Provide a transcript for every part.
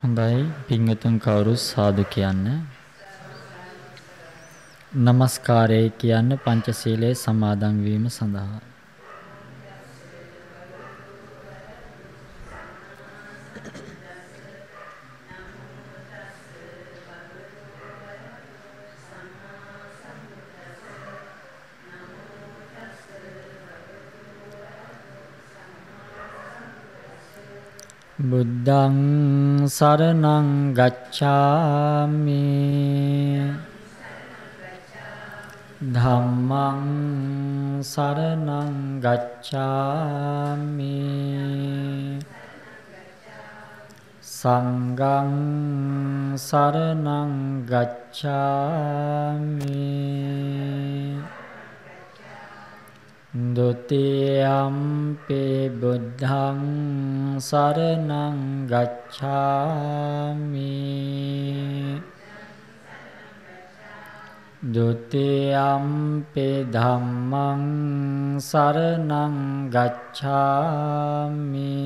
හොඳයි පින්වතුන් කවුරු සාදු කියන්න. নমස්කාරය කියන්න පංචශීලයේ සමාදන් වීම සඳහා. බුද්ධං සරණං ගච්ඡාමි ධම්මං සරණං ගච්ඡාමි සංඝං සරණං ගච්ඡාමි ဒုတိယံ පි බුද්ධං සරණං ගච්ඡාමි ဒုတိယံ පි ධම්මං සරණං ගච්ඡාමි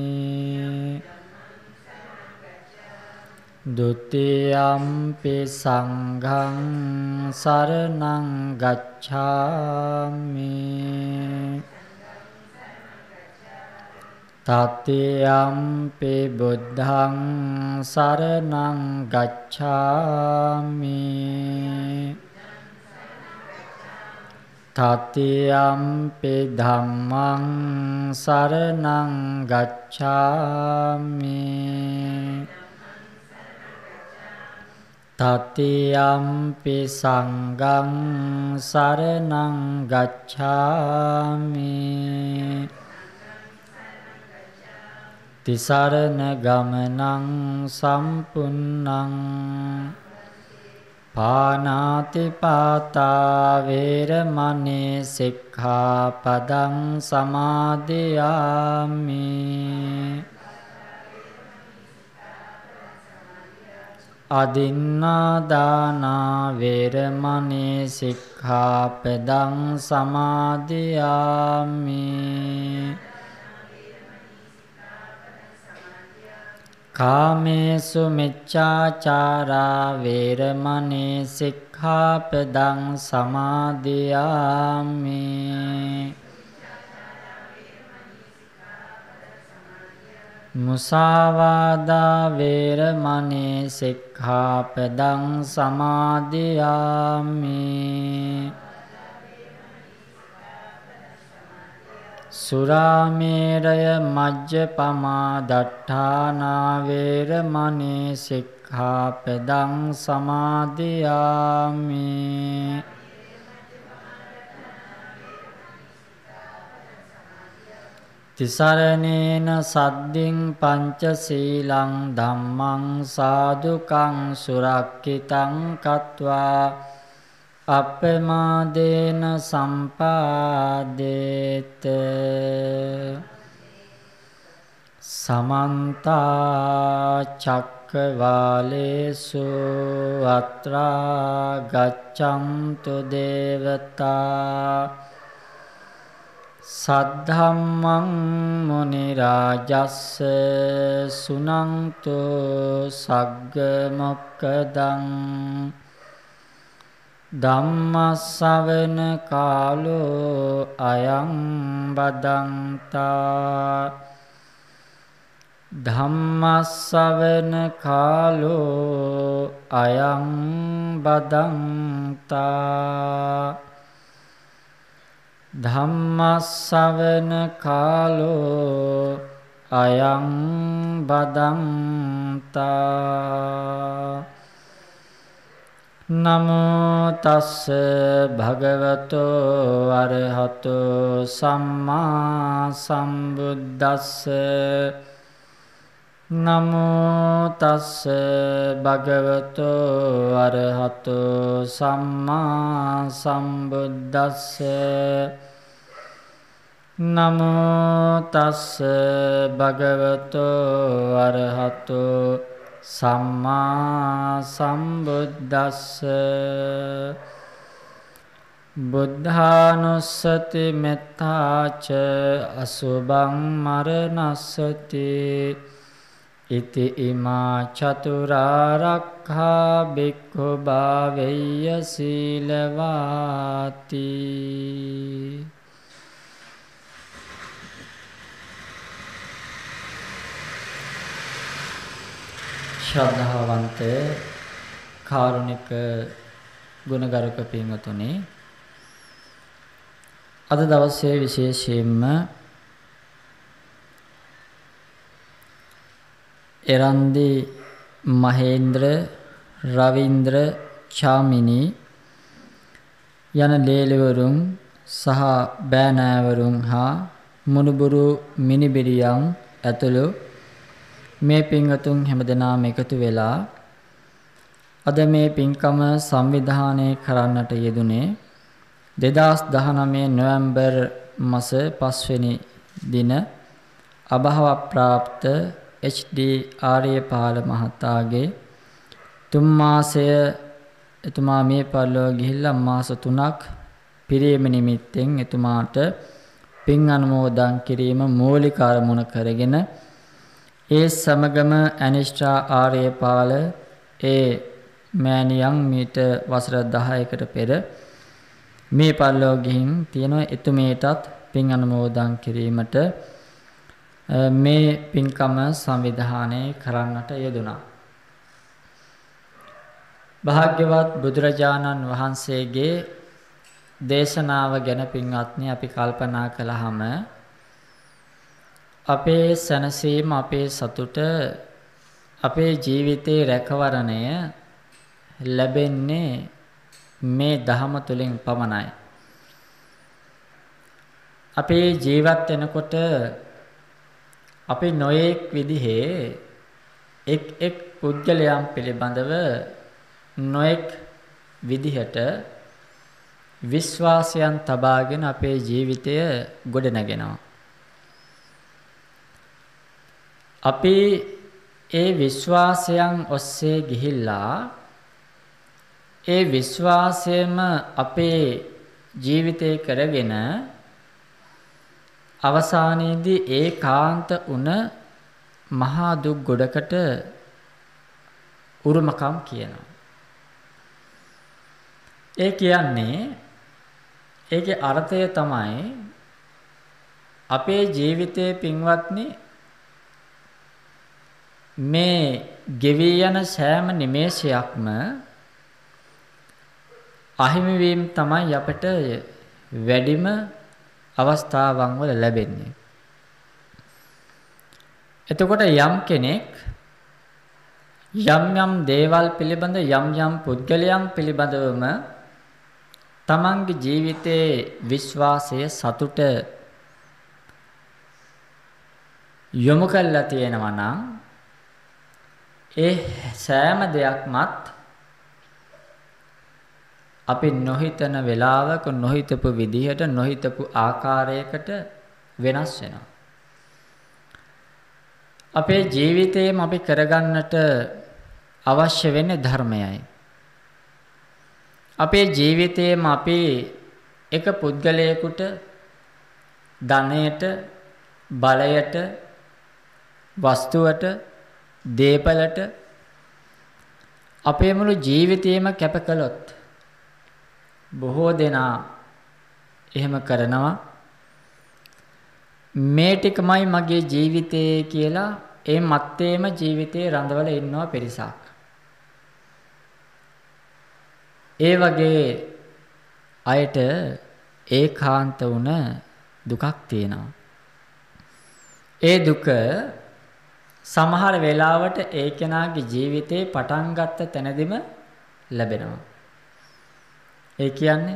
ဒုတိယံ පි සංඝං සරණං ගච්ඡාමි တတိယံ පි බුද්ධං සරණං ගච්ඡාමි တတိယံ පි ධම්මං සරණං ගච්ඡාමි တတိယံ පි සංඝං සරණං ගච්ඡාමි တိสารณගමනං සම්පුන්නං ปานาติปาตาเวรมณีสิกขาปดังสมาธิยามิอดินนาดานาเวรมณีสิกขาปดังสมาธิยามิกาเมสุมิจฉาจาราเวรมณีสิกขาปดังสมาธิยามิมุสาวาทาเวรมณีสิกขาปดังสมาธิยามิสุราเมรยมัจจปมาดัฏฐานาเวรมณีสิกขาปดังสมาธิยามิติสารเนนะสัดดิงปัญจศีลังธัมมังสาธุกังสุรักขิตังกัตวาอัปปมาเดนะสัมปาเดเตสมันตาจักขวาเลสุอัตรากัจจันตุเดวตาสัทธัมมังมุนิราจัสสะสุนันตุสักขโมกขดังธัมมัสสวนกาโลอะยังบัดดันตาธัมมัสสวนกาโลอะยังบัดดันตาธัมมัสสวนกาโลอะยังบัดดันตานะโมตัสสะภะคะวะโตอะระหะโตสัมมาสัมพุทธัสสะนะโมตัสสะภะคะวะโตอะระหะโตสัมมาสัมพุทธัสสะนะโมตัสสะภะคะวะโตอะระหะโตสัมมาสัมพุทธัสสะ බුද්ධානුස්සති මෙත්තාච අසුභං මරණස්සති ඉති ඉමා චතුරාර්යක්ඛා බික්ඛු භාවෙය්‍ය සීලවාති. ශ්‍රද්ධාවන්ත කාරුණික ගුණගරුක පින්වතුනි, අද දවසේ විශේෂයෙන්ම එරන්දි මහේන්ද්‍ර රවීන්ද්‍ර චාමිනී යන ලේලිවරුන් සහ බෑනෑවරුන් හා මුණුබුරු මිනිබිරියන් ඇතුළු මේ පින්වතුන් හැමදෙනාම එකතු වෙලා අද මේ පින්කම සංවිධානය කරන්නට යෙදුනේ 2019 නොවැම්බර් මාස 5 වෙනි දින අභාව ප්‍රාප්ත HD ආර්යපාල මහතාගේ 3 මාසය එතුමා මේ පරිලෝක ගිහිල්ලා මාස 3ක් පිරීම නිමිත්තෙන් එතුමාට පින් අනුමෝදන් කිරීම මූලික අරමුණ කරගෙන ඒ සමගම අනිෂ්ඨා ආර්යපාල ඒ මෑණියන් මීට වසර 10කට පෙර මේ පරිලෝක ගිහින් තියෙන එතුමියටත් පින් අනුමෝදන් කිරීමට මේ පින්කම සංවිධානය කරන්නට යෙදුණා. භාග්‍යවත් බුදුරජාණන් වහන්සේගේ දේශනාව ගැන පින්වත්නි අපි කල්පනා කළාම අපේ සැනසීම, අපේ සතුට, අපේ ජීවිතේ රැකවරණය ලැබෙන්නේ මේ ධහම තුලින් පමණයි. අපේ ජීවත් වෙනකොට අපි නොඑක් විදිහේ එක් පුද්ගලයන් පිළිබඳව නොඑක් විදිහට විශ්වාසයන් තබාගෙන අපේ ජීවිතය ගොඩනගෙනවා. අපි ඒ විශ්වාසයන් ඔස්සේ ගිහිල්ලා ඒ විශ්වාසයම අපේ ජීවිතේ කරගෙන අවසානයේදී ඒකාන්ත උන මහා දුක් ගොඩකට උරුමකම් කියනවා. ඒ කියන්නේ ඒකේ අර්ථය තමයි අපේ ජීවිතයේ පින්වත්නි මේ ගෙවි යන සෑම නිමේෂයක්ම අහිමි වීම තමයි අපට වැඩිම අවස්ථාවන් වල ලැබෙන්නේ. එතකොට යම් කෙනෙක් යම් දේවල් පිළිබඳ යම් පුද්ගලයන් පිළිබඳවම තමන්ගේ ජීවිතයේ විශ්වාසය සතුට යොමු කරලා තියෙනවා නම් ඒ සෑම දෙයක්මත් අපි නොහිතන වෙලාවක නොහිතපු විදිහට නොහිතපු ආකාරයකට වෙනස් වෙනවා. අපේ ජීවිතේම අපි කරගන්නට අවශ්‍ය වෙන්නේ ධර්මයයි. අපේ ජීවිතේම අපි එක පුද්ගලයෙකුට ධනයට, බලයට, වස්තුවට, දේපලට අපේ මුළු ජීවිතේම කැප කළොත් බොහෝ දෙනා එහෙම කරනවා. මේ ටිකමයි මගේ ජීවිතේ කියලා ඒ මත්තේම ජීවිතේ රඳවල ඉන්නවා පිරිසක්. ඒ වගේ අයට ඒකාන්ත වුණ දුකක් තියෙනවා. ඒ දුක සමහර වෙලාවට ඒ කෙනාගේ ජීවිතේ පටන් ගත්ත තැනදීම ලැබෙනවා. ඒ කියන්නේ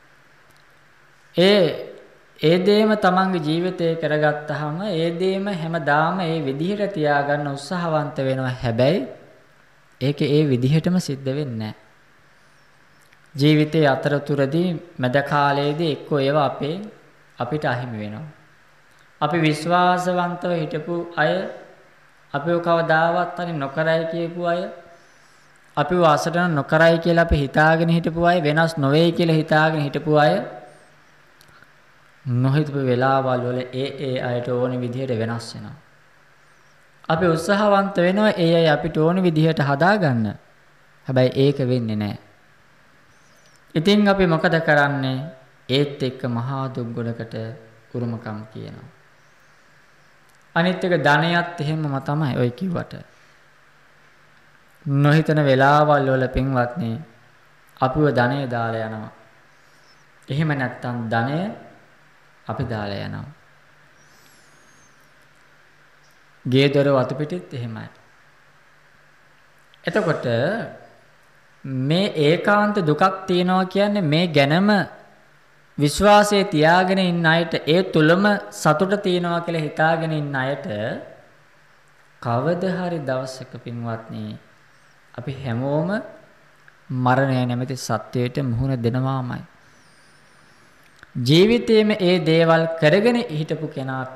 ඒ දේම තමන්ගේ ජීවිතේ කරගත්තාම ඒ දේම හැමදාම ඒ විදිහට තියාගන්න උත්සාහවන්ත වෙනවා. හැබැයි ඒක ඒ විදිහටම සිද්ධ වෙන්නේ නැහැ. ජීවිතයේ අතරතුරදී මැද කාලයේදී එක්කෝ ඒවා අපිට අහිමි වෙනවා. අපි විශ්වාසවන්තව හිටපු අය, අපිව කවදාවත් හරි නොකරයි කියපු අය, අපිව අසරණ නොකරයි කියලා අපි හිතාගෙන හිටපු අය, වෙනස් නොවේයි කියලා හිතාගෙන හිටපු අය නොහිතපු වෙලාවල් වල ඒ අයට ඕන විදිහට වෙනස් වෙනවා. අපි උත්සාහවන්ත වෙනවා ඒ අය අපිට ඕන විදිහට හදාගන්න. හැබැයි ඒක වෙන්නේ නැහැ. ඉතින් අපි මොකද කරන්නේ? ඒත් එක්ක මහා දුක්ගොඩකට උරුමකම් කියනවා. අනිත් එක ධනයත් එහෙමම තමයි ඔය කිව්වට. නොහිතන වෙලාවල් වල පින්වත්නි අපිව ධනය දාලා යනවා. එහෙම නැත්නම් ධනය අපි දාලා යනවා. ගේ දොර වතු පිටිත් එහෙමයි. එතකොට මේ ඒකාන්ත දුකක් තියනවා කියන්නේ මේ ගැනම විශ්වාසයේ තියාගෙන ඉන්න අයට ඒ තුලම සතුට තියනවා කියලා හිතාගෙන ඉන්න අයට කවදා හරි දවසක පින්වත්නි අපි හැමෝම මරණය නැමැති සත්‍යයට මුහුණ දෙනවාමයි. ජීවිතයේම ඒ දේවල් කරගෙන හිටපු කෙනාට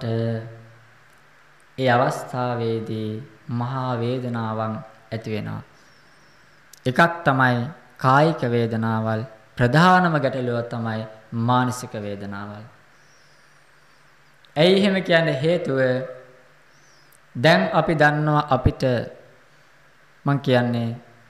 ඒ අවස්ථාවේදී මහා වේදනාවන් ඇති වෙනවා. එකක් තමයි කායික වේදනාවල්, ප්‍රධානම ගැටලුව තමයි මානසික වේදනාවල්. ඇයි එහෙම කියන්නේ හේතුව දැන් අපි දන්නවා අපිට මං කියන්නේ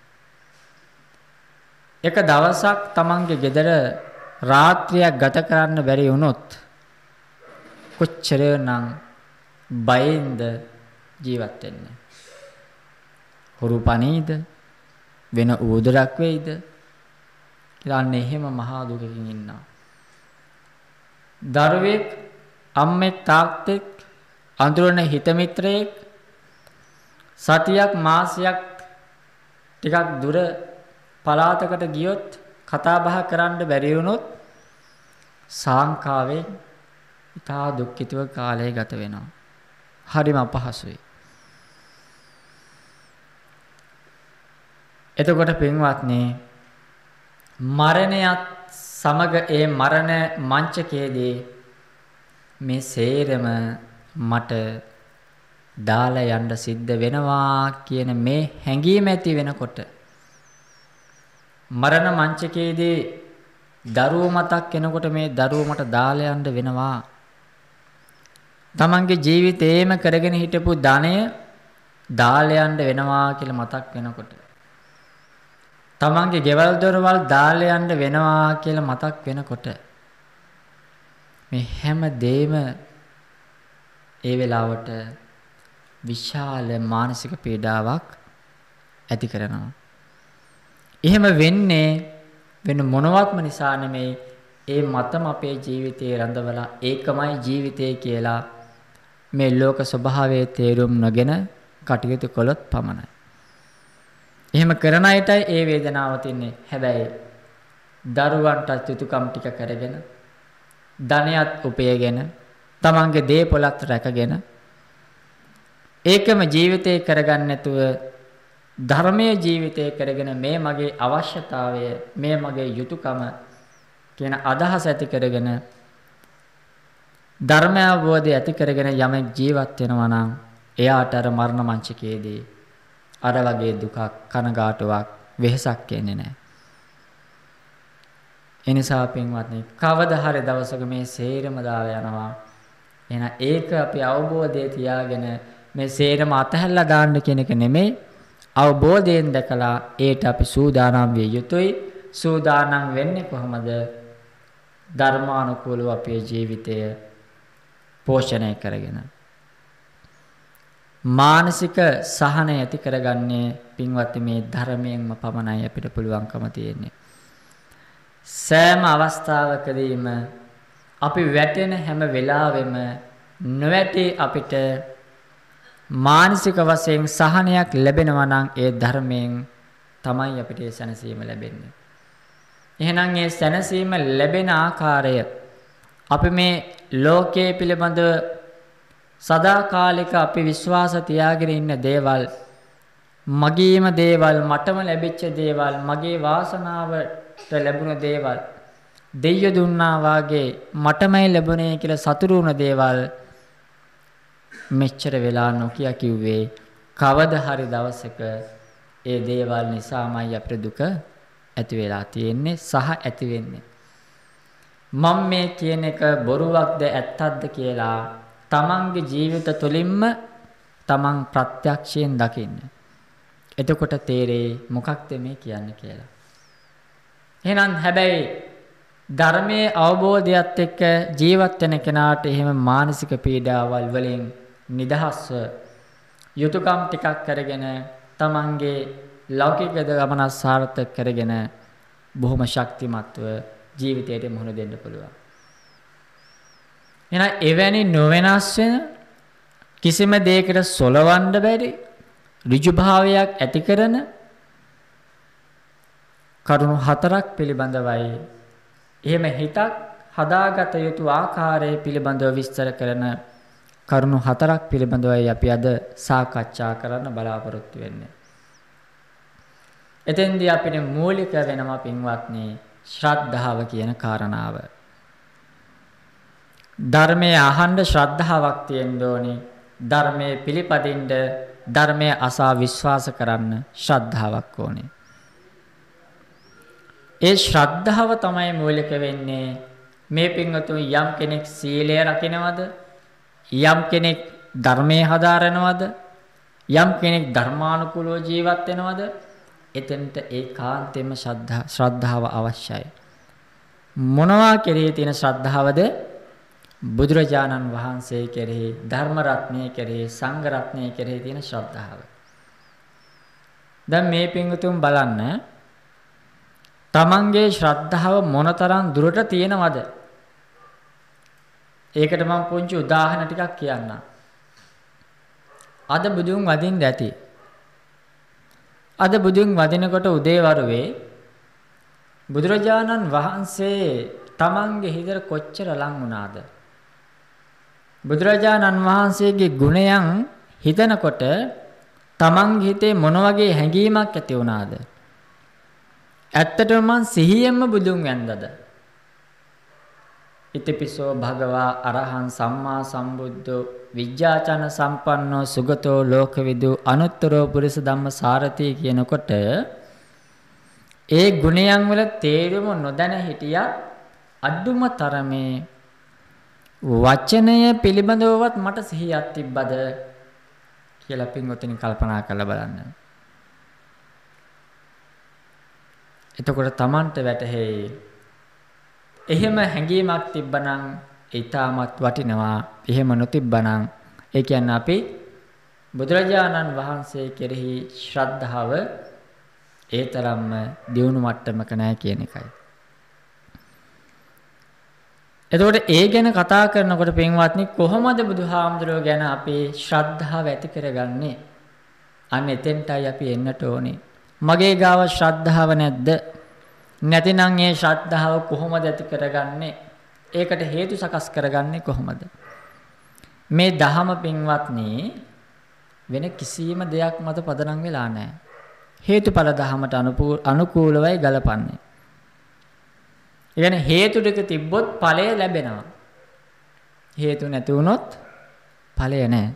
එක දවසක් තමන්ගේ ගෙදර රාත්‍රියක් ගත කරන්න බැරි වුණොත් කොච්චරනම් බයෙන්ද ජීවත් වෙන්නේ? හුරු පණීද? වෙන ඌදරක් වෙයිද? කියලා අන්න එහෙම මහා දුකකින් ඉන්නවා. දරුවෙක් අම්මෙක් තාත්තෙක් අඳුරන හිත මිත්‍රයෙක් සතියක් මාසයක් ටිකක් දුර පළාතකට ගියොත් කතා බහ කරන්න බැරි වුණොත් සාංකාවෙන් ඉතා දුක්ඛිතව කාලය ගත වෙනවා. හරිම අපහසුයි. එතකොට පින්වත්නි මරණයත් සමග ඒ මරණ මංචකයේදී මේ සේරම මට දාලා යන්න සිද්ධ වෙනවා කියන මේ හැඟීම ඇති වෙනකොට මරණ මංචකයේදී දරුවෝ මතක් වෙනකොට මේ දරුවෝ මට දාලා යන්න වෙනවා. තමන්ගේ ජීවිතේම කරගෙන හිටපු ධනය දාලා යන්න වෙනවා කියලා මතක් වෙනකොට තමන්ගේ ගෙවල් දොරවල් දාලා යන්න වෙනවා කියලා මතක් වෙනකොට මේ හැම දෙයක්ම ඒ වෙලාවට විශාල මානසික පීඩාවක් ඇති කරනවා. එහෙම වෙන්නේ වෙන මොනවත්ම නිසා නෙමෙයි ඒ මතම අපේ ජීවිතේ රඳවලා ඒකමයි ජීවිතය කියලා මේ ලෝක ස්වභාවයේ තේරුම් නොගෙන කටයුතු කළොත් පමණයි. එහෙම කරන අයටයි ඒ වේදනාව තින්නේ. හැබැයි දරුවන්ට යුතුයකම් ටික කරගෙන ධනයත් උපයගෙන තමන්ගේ දේපොළත් රැකගෙන ඒකම ජීවිතේ කරගන්න නැතුව ධර්මයේ ජීවිතේ කරගෙන මේ මගේ අවශ්‍යතාවය මේ මගේ යුතුයකම කියන අදහස ඇති කරගෙන ධර්ම අවබෝධය ඇති කරගෙන යමෙක් ජීවත් වෙනවා නම් එයාට අර මරණ මංචකයේදී අර වගේ දුකක් කනගාටුවක් වෙහසක් එන්නේ නැහැ. ඒ නිසා පින්වත්නි කවදා හරි දවසක මේ සේරම දාලා යනවා. එහෙනම් ඒක අපි අවබෝධයේ තියාගෙන මේ සේරම අතහැරලා දාන්න කියන එක නෙමෙයි. අවබෝධයෙන් දැකලා ඒට අපි සූදානම් විය යුතුයි. සූදානම් වෙන්නේ කොහොමද? ධර්මානුකූලව අපේ ජීවිතය පෝෂණය කරගෙන මානසික සහනය ඇති කරගන්නේ පින්වත්නි මේ ධර්මයෙන්ම පමණයි අපිට පුළුවන්කම තියෙන්නේ. සෑම අවස්ථාවකදීම අපි වැටෙන හැම වෙලාවෙම නොවැටි අපිට මානසික වශයෙන් සහනයක් ලැබෙනවා නම් ඒ ධර්මයෙන් තමයි අපිට සැනසීම ලැබෙන්නේ. එහෙනම් ඒ සැනසීම ලැබෙන ආකාරය අපි මේ ලෝකයේ පිළිබඳ සදාකාලික අපි විශ්වාස තියාගෙන ඉන්න දේවල් මගේම දේවල් මටම ලැබිච්ච දේවල් මගේ වාසනාවට ලැබුණ දේවල් දෙයිය දුන්නා වාගේ මටමයි ලැබුණේ කියලා සතුටු වුණ දේවල් මෙච්චර වෙලා නොකිය කිව්වේ කවදා හරි දවසක ඒ දේවල් නිසාමයි අපිට දුක ඇති වෙලා තියෙන්නේ සහ ඇති වෙන්නේ. මම මේ කියන එක බොරුවක්ද ඇත්තක්ද කියලා තමන්ගේ ජීවිත තුළින්ම තමන් ප්‍රත්‍යක්ෂයෙන් දකින්න. එතකොට තේරෙයි මොකක්ද මේ කියන්නේ කියලා. එහෙනම් හැබැයි ධර්මයේ අවබෝධයත් එක්ක ජීවත් වෙන කෙනාට එහෙම මානසික පීඩාවල් වලින් නිදහස්ව යුතුයකම් ටිකක් කරගෙන තමන්ගේ ලෞකික ගමන සාර්ථක කරගෙන බොහොම ශක්තිමත්ව ජීවිතයට මුහුණ දෙන්න පුළුවන්. එහෙනම් එවැනි නොවෙනස් වෙන කිසිම දෙයකට සොලවන්න බැරි ඍජු භාවයක් ඇති කරන කරුණු හතරක් පිළිබඳවයි එහෙම හිතක් හදාගත යුතු ආකාරය පිළිබඳව විස්තර කරන කරුණු හතරක් පිළිබඳවයි අපි අද සාකච්ඡා කරන්න බලාපොරොත්තු වෙන්නේ. එතෙන්දී අපිට මූලික වෙනවා පින්වත්නි ශ්‍රද්ධාව කියන කාරණාව. ධර්මයේ අහන්න ශ්‍රද්ධාවක් තියෙන්න ඕනේ. ධර්මයේ පිළිපදින්න ධර්මයේ අසා විශ්වාස කරන්න ශ්‍රද්ධාවක් ඕනේ. ඒ ශ්‍රද්ධාව තමයි මූලික වෙන්නේ. මේ පින්වතුන් යම් කෙනෙක් සීලය රකින්නවද? යම් කෙනෙක් ධර්මයේ හදාරනවද? යම් කෙනෙක් ධර්මානුකූලව ජීවත් වෙනවද? එතෙන්ට ඒකාන්තයෙන්ම ශ්‍රද්ධාව අවශ්‍යයි. මොනවා කෙරෙහි තියෙන ශ්‍රද්ධාවද? බුදුරජාණන් වහන්සේ කෙරෙහි, ධර්ම රත්නය කෙරෙහි, සංඝ රත්නය කෙරෙහි තියෙන ශ්‍රද්ධාව. දැන් මේ පින්වතුන් බලන්න තමන්ගේ ශ්‍රද්ධාව මොනතරම් දුරට තියෙනවද? ඒකට මම පුංචි උදාහරණ ටිකක් කියන්නම්. අද බුදුන් වදින්න ඇති. අද බුදුන් වදිනකොට උදේවරුවේ බුදුරජාණන් වහන්සේ තමන්ගේ හිතට කොච්චර ලං වුණාද? බුදුරජාණන් වහන්සේගේ ගුණයන් හිතනකොට තමන්ගේ හිතේ මොන වගේ හැඟීමක් ඇති වුණාද? ඇත්තටම මං සිහියෙන්ම බුදුන් වැන්දද? ඉතිපිසෝ භගවා අරහං සම්මා සම්බුද්ධෝ විජ්ජාචන සම්පන්නෝ සුගතෝ ලෝකවිදු අනුත්තරෝ පුරිස ධම්ම සාරති කියනකොට ඒ ගුණයන් වල තේරුම නොදැන හිටියා අඩුම තරමේ වචනය පිළිබඳවවත් මට සිහියක් තිබ්බද කියලා පින්වතුනි කල්පනා කරලා බලන්න. එතකොට Tamanට වැටහෙයි එහෙම හැඟීමක් තිබ්බනම් ඊටමත් වටිනවා. එහෙම නොතිබ්බනම් ඒ කියන්නේ අපි බුදුරජාණන් වහන්සේ කෙරෙහි ශ්‍රද්ධාව ඒ තරම්ම දියුණු මට්ටමක නැහැ කියන එකයි. එතකොට ඒ ගැන කතා කරනකොට පින්වත්නි කොහොමද බුදුහාමුදුරුවෝ ගැන අපි ශ්‍රද්ධාව ඇති කරගන්නේ? අන්න එතෙන්ටයි අපි එන්නට ඕනේ. මගේ ගාව ශ්‍රද්ධාව නැද්ද? නැතිනම් ඒ ශ්‍රද්ධාව කොහොමද ඇති කරගන්නේ? ඒකට හේතු සකස් කරගන්නේ කොහොමද? මේ දහම පින්වත්නි වෙන කිසිම දෙයක් මත පදනම් වෙලා නැහැ. හේතුඵල දහමට අනුකූලවයි ගලපන්නේ. ඒ කියන්නේ හේතු ටික තිබ්බොත් ඵලය ලැබෙනවා. හේතු නැති වුණොත් ඵලය නැහැ.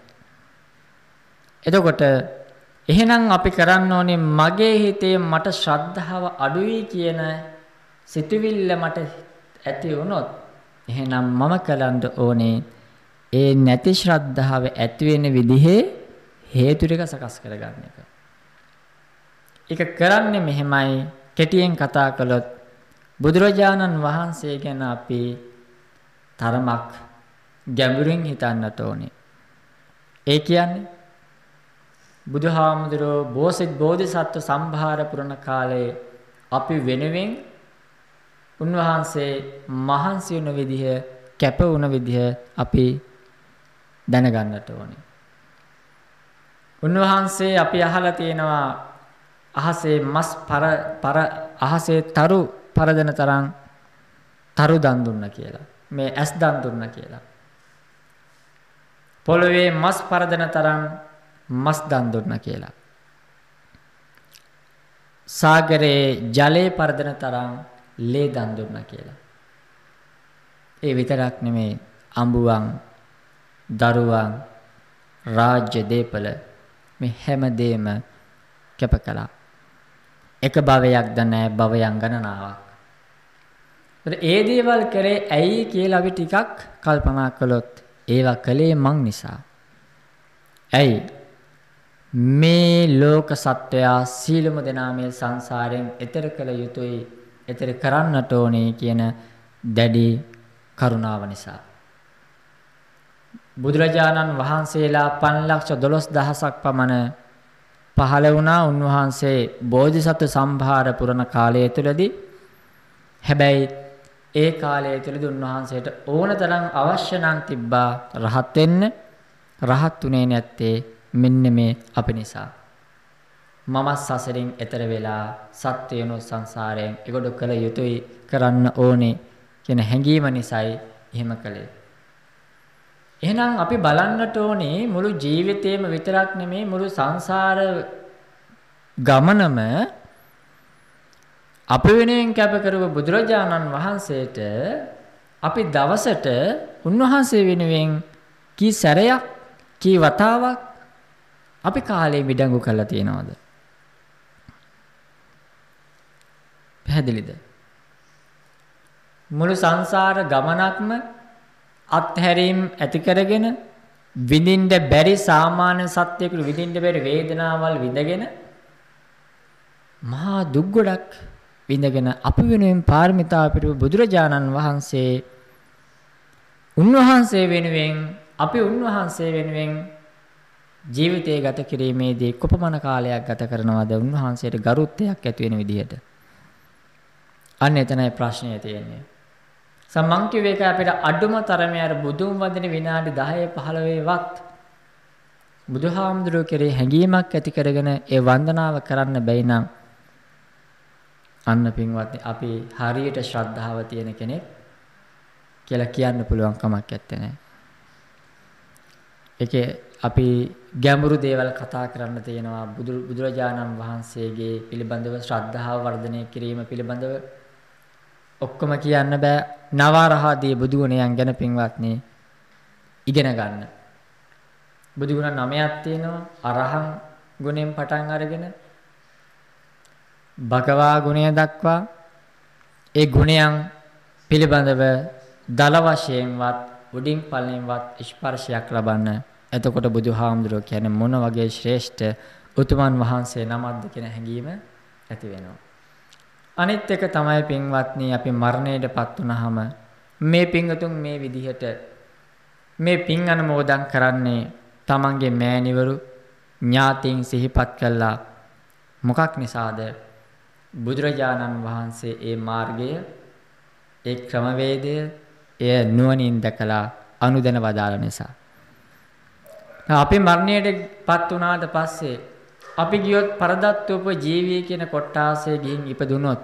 එතකොට එහෙනම් අපි කරන්න ඕනේ මගේ හිතේ මට ශ්‍රද්ධාව අඩුයි කියන සිතුවිල්ල මට ඇති වුණොත් එහෙනම් මම කරන්න ඕනේ ඒ නැති ශ්‍රද්ධාව ඇති වෙන විදිහේ හේතු ටික සකස් කරගන්න එක. ඒක කරන්නේ මෙහෙමයි කෙටියෙන් කතා කළොත් බුදුරජාණන් වහන්සේ ගැන අපි තරමක් ගැඹුරින් හිතන්නට ඕනේ. ඒ කියන්නේ බුදුහාමුදුරෝ බෝධිසත්ව සම්භාර පුරණ කාලේ අපි වෙනුවෙන් උන්වහන්සේ මහන්සි වුණ විදිහ, කැප වුණ විදිහ අපි දැනගන්නට ඕනේ. උන්වහන්සේ අපි අහලා තියෙනවා අහසේ මස් අහසේ තරු පරදන තරම් තරු දන් දුන්න කියලා. මේ ඇස් දන් දුන්න කියලා. පොළවේ මස් පරදන තරම් මස් දන් දුන්න කියලා. සාගරේ ජලයේ පරදන තරම් ලේ දන් දුන්න කියලා. ඒ විතරක් නෙමේ අඹුවන්, දරුවන්, රාජ්‍ය දීපල මේ හැම දෙම කැප කළා. එක භවයක් ද නැහැ භවයන් ගණනාවක්. ඒ දේවල් කරේ ඇයි කියලා අපි ටිකක් කල්පනා කළොත් ඒවා කලේ මං නිසා. ඇයි? මේ ලෝක සත්වයා සීලම දෙනා මේ සංසාරයෙන් එතර කළ යුතුයි, එතර කරන්නට ඕනේ කියන දැඩි කරුණාව නිසා බුදුරජාණන් වහන්සේලා 5,12,000ක් පමණ පහළ වුණා. උන්වහන්සේ බෝධිසත්ව සම්භාර පුරණ කාලය තුලදී. හැබැයි ඒ කාලය තුලදී උන්වහන්සේට ඕනතරම් අවශ්‍ය නම් තිබ්බා රහත් වෙන්න. රහත් උනේ නැත්තේ මෙන්න මේ අප නිසා. මම සසරින් එතර වෙලා සත්‍යයන සංසාරයෙන් එගොඩ කළ යුතුයි, කරන්න ඕනේ කියන හැඟීම නිසායි එහෙම කළේ. එහෙනම් අපි බලන්නට ඕනේ මුළු ජීවිතේම විතරක් නෙමෙයි මුළු සංසාර ගමනම අපි වෙනුවෙන් කැප කරව බුදුරජාණන් වහන්සේට අපි දවසට උන්වහන්සේ වෙනුවෙන් කී සැරයක් කී වතාවක් අපි කාලේ මිඩංගු කරලා තියෙනවද? පැහැදිලිද? මුළු සංසාර ගමනක්ම අත්හැරීම් ඇති කරගෙන විඳින්න බැරි සාමාන්‍ය සත්‍යයකට විඳින්න බැරි වේදනාවල් විඳගෙන මහා දුක් ගොඩක් විඳගෙන අපි වෙනුවෙන් පාරමිතා පිටු බුදුරජාණන් වහන්සේ උන්වහන්සේ වෙනුවෙන් අපි උන්වහන්සේ වෙනුවෙන් ජීවිතය ගත කිරීමේදී කොපමණ කාලයක් ගත කරනවද උන්වහන්සේට ගරුත්වයක් ඇති වෙන විදිහට? අන්න එතනයි ප්‍රශ්නය තියෙන්නේ. සමන් කිව්වේ එක අපිට අඩුම තරමේ අර බුදුන් වදින විනාඩි 10 15වත් බුදුහාමුදුරුවෝ කෙරේ හැඟීමක් ඇති කරගෙන ඒ වන්දනාව කරන්න බැයි නම් අන්න පින්වත්නි අපි හරියට ශ්‍රද්ධාව තියෙන කෙනෙක් කියලා කියන්න පුළුවන් කමක් නැත්තේ. ඒකේ අපි ගැඹුරු දේවල් කතා කරන්න තියෙනවා. බුදුරජාණන් වහන්සේගේ පිළිබඳව ශ්‍රද්ධාව වර්ධනය කිරීම පිළිබඳව ඔක්කොම කියන්න බෑ. නවරහදී බුදු ගුණයන් ගැන පින්වත්නි ඉගෙන ගන්න. බුදු ගුණ 9ක් තියෙනවා. අරහං ගුණයෙන් පටන් අරගෙන භගවා ගුණය දක්වා ඒ ගුණයන් පිළිබඳව දල වශයෙන්වත් උඩින් පළලින්වත් ස්පර්ශයක් ලබන්න. එතකොට බුදුහාමුදුරුවෝ කියන්නේ මොන වගේ ශ්‍රේෂ්ඨ උතුමන් වහන්සේ නමක්ද කියන හැඟීම ඇති වෙනවා. අනිත් එක තමයි පින්වත්නි අපි මරණයටපත් වුනහම මේ පින්වතුන් මේ විදිහට මේ පින් අනුමෝදන් කරන්නේ තමන්ගේ මෑණිවරු ඥාතීන් සිහිපත් කළා. මොකක් නිසාද? බුදුරජාණන් වහන්සේ ඒ මාර්ගය ඒ ක්‍රමවේදය එය නුවණින් දැකලා අනුදැන වදාළ නිසා. අපි මරණයටපත් වුණාට පස්සේ අපි ගියොත් පරදත්තුප ජීවී කියන කොට්ටාසේ ගිහින් ඉපදුනොත්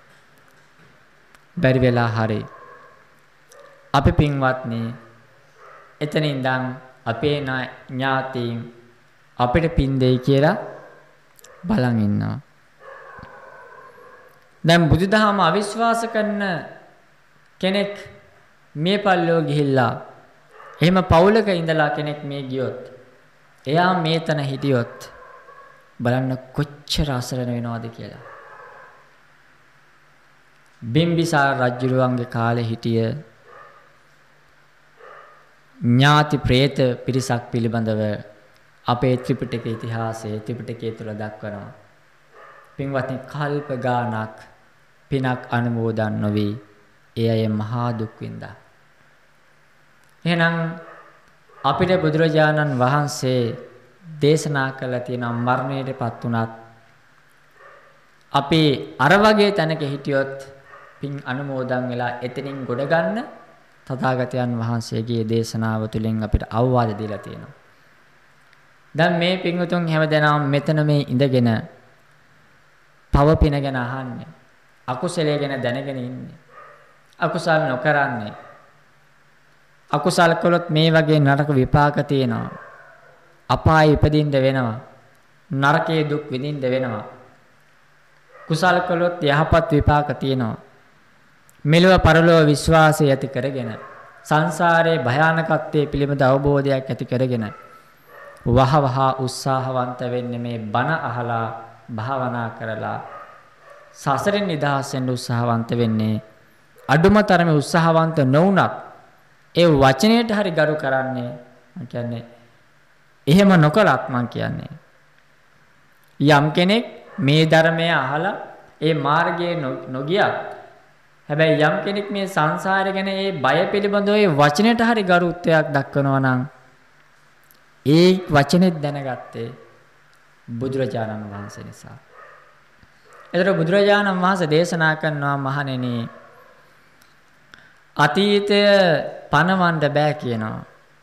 බැරි වෙලා හරි අපි පින්වත්නි එතන ඉඳන් අපේ ඥාතීන් අපිට පින් දෙයි කියලා බලන් ඉන්නවා. දැන් බුදුදහම අවිශ්වාස කරන කෙනෙක් මේ පල්ලෝ ගිහිල්ලා එහෙම පවුලක ඉඳලා කෙනෙක් මේ ගියොත් එයා මේ තන හිටියොත් බලන්න කොච්චර අසරණ වෙනවද කියලා. බිම්බිසාර රජුරුවන්ගේ කාලේ හිටිය ඥාති ප්‍රේත පිරිසක් පිළිබඳව අපේ ත්‍රිපිටක ඉතිහාසයේ ත්‍රිපිටකයේ තුල දක්වනවා. පින්වත්නි කල්ප ගානක් පිනක් අනුමෝදන් නොවි ඒ අය මහා දුක් විඳා. එහෙනම් අපිට බුදුරජාණන් වහන්සේ දේශනා කළා තියෙනවා මරණයටපත් උනත් අපි අර වගේ තැනක හිටියොත් පින් අනුමෝදන් වෙලා එතනින් ගොඩ ගන්න තථාගතයන් වහන්සේගේ දේශනාව තුළින් අපිට අවවාද දීලා තියෙනවා. දැන් මේ පින්වතුන් හැමදෙනාම මෙතන මේ ඉඳගෙන පව පින ගැන අහන්නේ. අකුසලයේ ගැන දැනගෙන ඉන්නේ. අකුසල් නොකරන්නේ. අකුසල් කළොත් මේ වගේ නරක විපාක තියෙනවා. අපායේ ඉපදින්න වෙනවා. නරකයේ දුක් විඳින්න වෙනවා. කුසල් කළොත් යහපත් විපාක තියෙනවා. මෙලොව පරලොව විශ්වාසය ඇති කරගෙන සංසාරයේ භයානකත්වයේ පිළිබඳ අවබෝධයක් ඇති කරගෙන වහවහ උත්සාහවන්ත වෙන්නේ මේ බණ අහලා භාවනා කරලා සසරින් නිදහස් වෙන්න උත්සාහවන්ත වෙන්නේ. අඩුම තරමේ උත්සාහවන්ත නොවුනත් ඒ වචනයට හරි ගරු කරන්නේ. මම කියන්නේ එහෙම නොකලත් මම කියන්නේ යම් කෙනෙක් මේ ධර්මය අහලා ඒ මාර්ගයේ නොගියත් හැබැයි යම් කෙනෙක් මේ සංසාරය ගැන ඒ බය පිළිබඳව ඒ වචනයට හරි ගරුත්වයක් දක්වනවා නම් ඒ වචනේ දැනගත්තේ බුදුරජාණන් වහන්සේ නිසා. ඒතර බුදුරජාණන් වහන්සේ දේශනා කරනවා මහණෙනි අතීතය පණවන්න බෑ කියනවා.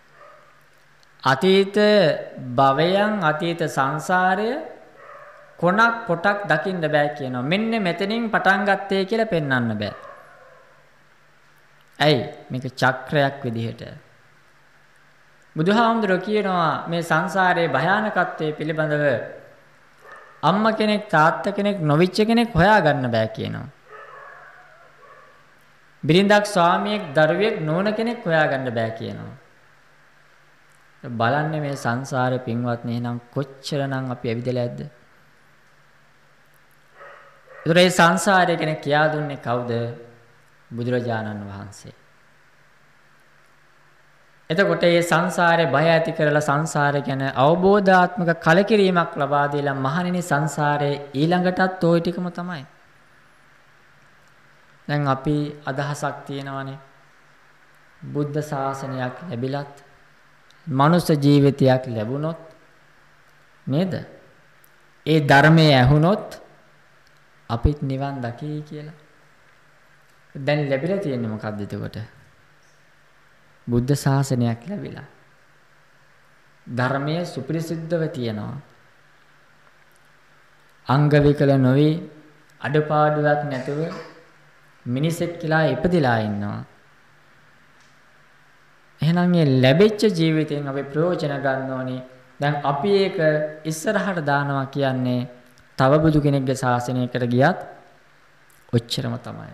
අතීත භවයන් අතීත සංසාරය කොනක් පොටක් දකින්න බෑ කියනවා. මෙන්න මෙතනින් පටන් ගත්තේ කියලා පෙන්වන්න බෑ. ඇයි මේක චක්‍රයක් විදිහට බුදුහාමුදුරුවෝ කියනවා මේ සංසාරයේ භයානකත්වයේ පිළිබඳව අම්මා කෙනෙක් තාත්තා කෙනෙක් නොවිච්ච කෙනෙක් හොයාගන්න බෑ කියනවා. බිරිඳක් ස්වාමියෙක් දරුවෙක් නෝන කෙනෙක් හොයාගන්න බෑ කියනවා. බලන්න මේ සංසාරේ පින්වත්නි එහෙනම් කොච්චරනම් අපි ඇවිදලා ඇද්ද? ඒතර මේ සංසාරය ගැන කියා දුන්නේ කවුද? බුදුරජාණන් වහන්සේ. එතකොට මේ සංසාරේ බය ඇති කරලා සංසාරය ගැන අවබෝධාත්මක කලකිරීමක් ලබා දීලා මහණෙනි සංසාරේ ඊළඟටත් ওই ටිකම තමයි. දැන් අපි අදහසක් තියෙනවානේ බුද්ධ ශාසනයක් ලැබිලත් මනුෂ්‍ය ජීවිතයක් ලැබුණොත් නේද? ඒ ධර්මයේ ඇහුනොත් අපිත් නිවන් දකී කියලා. දැන් ලැබිලා තියෙන්නේ මොකක්ද එතකොට? බුද්ධ ශාසනයක් ලැබිලා. ධර්මයේ සුපිරිසිද්ධව තියෙනවා. අංග විකල නොවි අඩපාඩුවක් නැතුව මිනිසෙක් කියලා ඉපදිලා ඉන්නවා. එහෙනම් මේ ලැබෙච්ච ජීවිතයෙන් අපි ප්‍රයෝජන ගන්න ඕනේ. දැන් අපි ඒක ඉස්සරහට දානවා කියන්නේ තව බුදු කෙනෙක්ගේ ශාසනයකට ගියත් ඔච්චරම තමයි.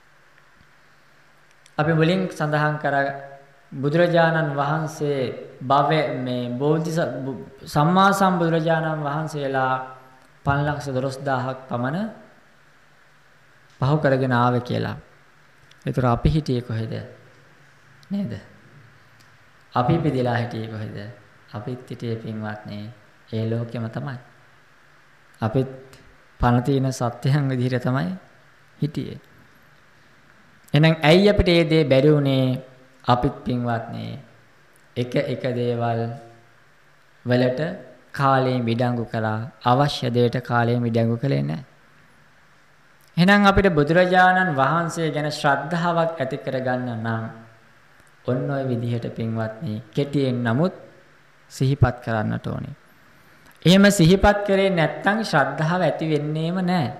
අපි මුලින් සඳහන් කරා බුදුරජාණන් වහන්සේ භවයේ මේ බෝධි සම්මා සම්බුදුරජාණන් වහන්සේලා 512000ක් පමණ පහු කරගෙන ආවේ කියලා. ඒතර අපි හිටියේ කොහෙද? නේද? අපි පිළිලා හිටියේ කොහෙද? අපිත් හිටියේ පින්වත්නි ඒ ලෝකෙම තමයි. අපිත් පණ තියෙන සත්‍යයන් විදිහට තමයි හිටියේ. එහෙනම් ඇයි අපිට මේ දේ බැරි වුනේ? අපිත් පින්වත්නි එක දේවල් වලට කාලයෙන් මිඩංගු කළා. අවශ්‍ය දෙයට කාලයෙන් මිඩංගු කළේ නැහැ. එහෙනම් අපිට බුදුරජාණන් වහන්සේ ගැන ශ්‍රද්ධාවක් ඇති කරගන්න නම් ඔන්න ඔය විදිහට පින්වත්නි කෙටියෙන් නමුත් සිහිපත් කරන්නට ඕනේ. එහෙම සිහිපත් කරේ නැත්නම් ශ්‍රද්ධාව ඇති වෙන්නේම නැහැ.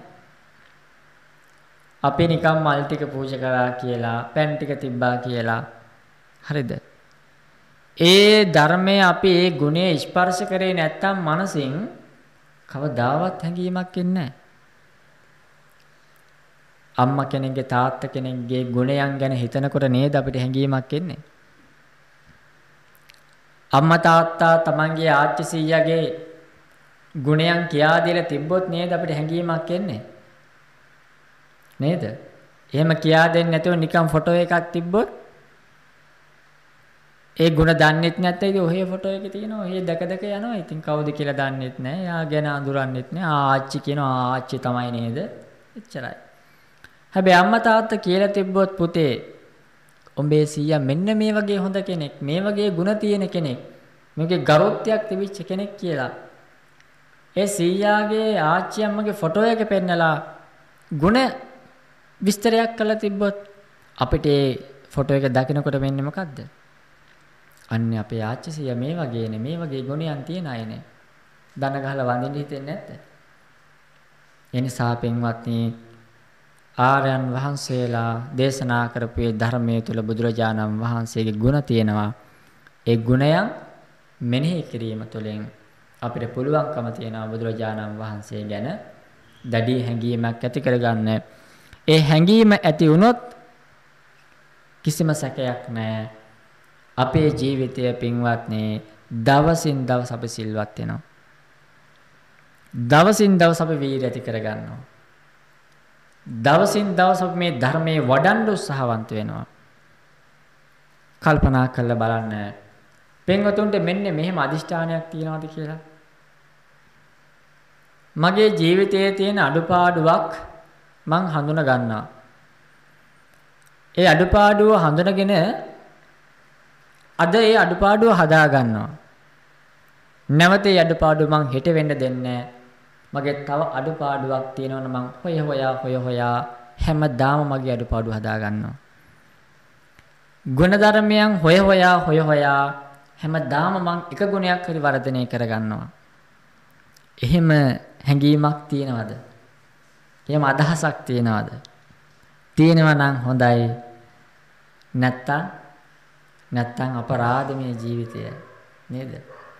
අපි නිකම් මල් ටික පූජා කරා කියලා, පෑන් ටික තිබ්බා කියලා හරිද? ඒ ධර්මයේ අපි ඒ ගුණය ස්පර්ශ කරේ නැත්නම් මනසින් කවදාවත් හැඟීමක් එන්නේ නැහැ. අම්මා කෙනෙක්ගේ තාත්තා කෙනෙක්ගේ ගුණයන් ගැන හිතනකොට නේද අපිට හැඟීමක් එන්නේ. අම්මා තාත්තා තමන්ගේ ආච්චි සීයාගේ ගුණයන් කියා දීලා තිබ්බොත් නේද අපිට හැඟීමක් එන්නේ. නේද? එහෙම කියා දෙන්නේ නැතුව නිකන් ෆොටෝ එකක් තිබ්බොත් ඒ ගුණ දන්නෙත් නැත්නම් ඉතින් ඔහේ ෆොටෝ එකේ තියෙනවා. ඔහේ දැක දැක යනවා. ඉතින් කවුද කියලා දන්නෙත් නැහැ. යා ගැන අඳුරන්නෙත් නැහැ. ආච්චි කියනවා ආච්චි තමයි නේද? එච්චරයි. හැබැයි අම්මා තාත්තා කියලා තිබ්බොත් පුතේ උඹේ සීයා මෙන්න මේ වගේ හොඳ කෙනෙක්, මේ වගේ ගුණ තියෙන කෙනෙක්, මේකේ ගරුත්වයක් තිබිච්ච කෙනෙක් කියලා. ඒ සීයාගේ ආච්චි අම්මගේ ෆොටෝ එක පෙන්නලා ගුණ විස්තරයක් කරලා තිබ්බොත් අපිට ඒ ෆොටෝ එක දකිනකොට වෙන්නේ මොකද්ද? අන්නේ අපේ ආච්චි සීයා මේ වගේනේ, මේ වගේ ගුණයන් තියෙන අයනේ. දන ගහලා වඳින්න හිතෙන්නේ නැද්ද? ඒ නිසා පින්වත්නි ආර්යයන් වහන්සේලා දේශනා කරපු ධර්මයේ තුල බුදුරජාණන් වහන්සේගේ ගුණ තියෙනවා. ඒ ගුණයන් මෙනෙහි කිරීම තුළින් අපිට පුළුවන්කම තියෙනවා බුදුරජාණන් වහන්සේ ගැන දැඩි හැඟීමක් ඇති කරගන්න. ඒ හැඟීම ඇති වුණොත් කිසිම සැකයක් නැහැ. අපේ ජීවිතය පින්වත්නි දවසින් දවස අපි සිල්වත් වෙනවා. දවසින් දවස අපි වීර්ය ඇති කරගන්නවා. දවසින් දවස මේ ධර්මයේ වඩන්න උත්සාහවන්ත වෙනවා. කල්පනා කරලා බලන්න. පින්වතුන්ට මෙන්න මෙහෙම අදිෂ්ඨානයක් තියනවාද කියලා? මගේ ජීවිතයේ තියෙන අඩුපාඩුවක් මං හඳුන ගන්නවා. ඒ අඩුපාඩුව හඳුනගෙන අද ඒ අඩුපාඩුව හදා ගන්නවා. නැවත ඒ අඩුපාඩුව මං හෙට වෙන්න දෙන්නේ. මගේ තව අඩුපාඩුවක් තියෙනවනම් මං හොයා හැමදාම මගේ අඩුපාඩුව හදා ගන්නවා. ගුණධර්මයන් හොයා හැමදාම මං එක ගුණයක් හරි වර්ධනය කර ගන්නවා. එහෙම හැඟීමක් තියෙනවද? එහෙම අදහසක් තියෙනවද? තියෙනවා නම් හොඳයි. නැත්තම් අපරාධ මේ ජීවිතය නේද?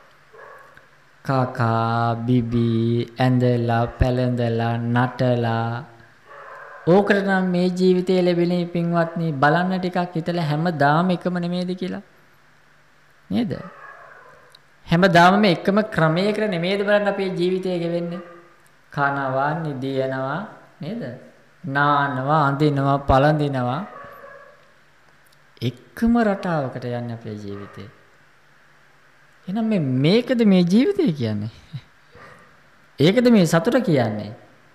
කාකා බිබි ඇඳලා පැලඳලා නටලා ඕකට නම් මේ ජීවිතයේ ලැබෙන්නේ පින්වත්නි බලන්න ටිකක් හිතලා හැමදාම එකම නෙමෙයිද කියලා නේද? හැමදාම මේ එකම ක්‍රමයකට නෙමෙයිද බලන්න අපේ ජීවිතය ගෙවෙන්නේ? කනවා නිදිනවා නේද? නානවා අඳිනවා පළඳිනවා එකම රටාවකට යන්නේ අපේ ජීවිතේ. එහෙනම් මේකද මේ ජීවිතය කියන්නේ? ඒකද මේ සතුට කියන්නේ?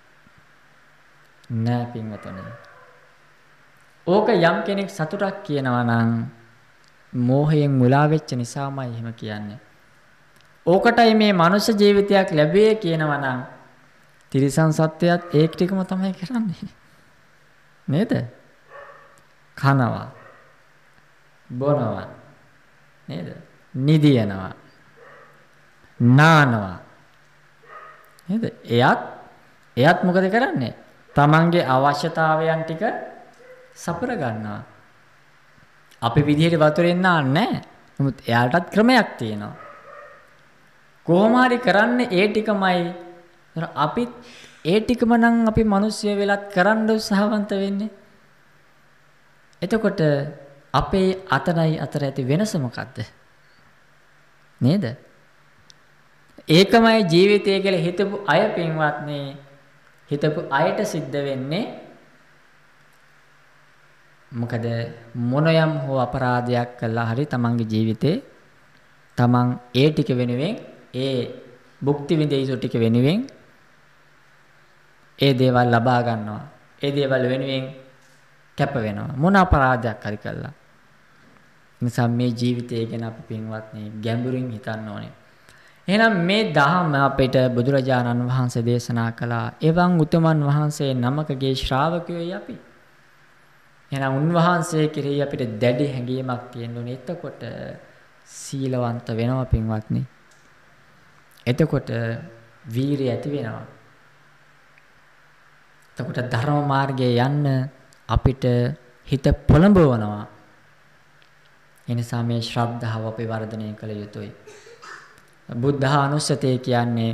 නෑ පින්වතුනි. ඕක යම් කෙනෙක් සතුටක් කියනවා නම් මෝහයෙන් මුලා වෙච්ච නිසාමයි එහෙම කියන්නේ. ඕකටයි මේ මනුෂ්‍ය ජීවිතයක් ලැබුවේ කියනවා නම් තිරිසන් සත්වයාත් ඒක ටිකම තමයි කරන්නේ. නේද? කනවා බොනවා නේද? නිදියනවා නානවා නේද? එයත් මොකද කරන්නේ? තමන්ගේ අවශ්‍යතාවයන් ටික සපුර ගන්නවා. අපි විදිහට වතුරෙන් නාන්නේ නැහැ. නමුත් එයාටත් ක්‍රමයක් තියෙනවා. කොහොම හරි කරන්නේ ඒ ටිකමයි. අපිත් ඒ ටිකම නම් අපි මිනිස්සු වෙලත් කරන්න උත්සාහවන්ත වෙන්නේ. එතකොට අපේ අතරයි අතර ඇති වෙනස මොකද්ද? නේද? ඒකමයි ජීවිතය කියලා හිතපු අය පින්වත්නි හිතපු අයට සිද්ධ වෙන්නේ මොකද මොනයම් හෝ අපරාධයක් කළා හරි තමන්ගේ ජීවිතේ තමන් ඒ ටික වෙනුවෙන් ඒ භුක්ති විඳින යුතු ටික වෙනුවෙන් ඒ දේවල් ලබා ගන්නවා. ඒ දේවල් වෙනුවෙන් කැප වෙනවා. මොන අපරාධයක් හරි කළා. නිසා මේ ජීවිතය ගැන අපි පින්වත්නි ගැඹුරින් හිතන්න ඕනේ. එහෙනම් මේ දහම අපිට බුදුරජාණන් වහන්සේ දේශනා කළා. එවන් උතුමන් වහන්සේ නමකගේ ශ්‍රාවකයෝයි අපි. එහෙනම් උන්වහන්සේ කෙරෙහි අපිට දැඩි හැඟීමක් තියෙන්න ඕනේ. එතකොට සීලවන්ත වෙනවා පින්වත්නි. එතකොට වීරිය ඇති වෙනවා. එතකොට ධර්ම මාර්ගයේ යන්න අපිට හිත පොළඹවනවා. එනිසා මේ ශ්‍රද්ධාව අපි වර්ධනය කළ යුතුයි. බුද්ධානුස්සතිය කියන්නේ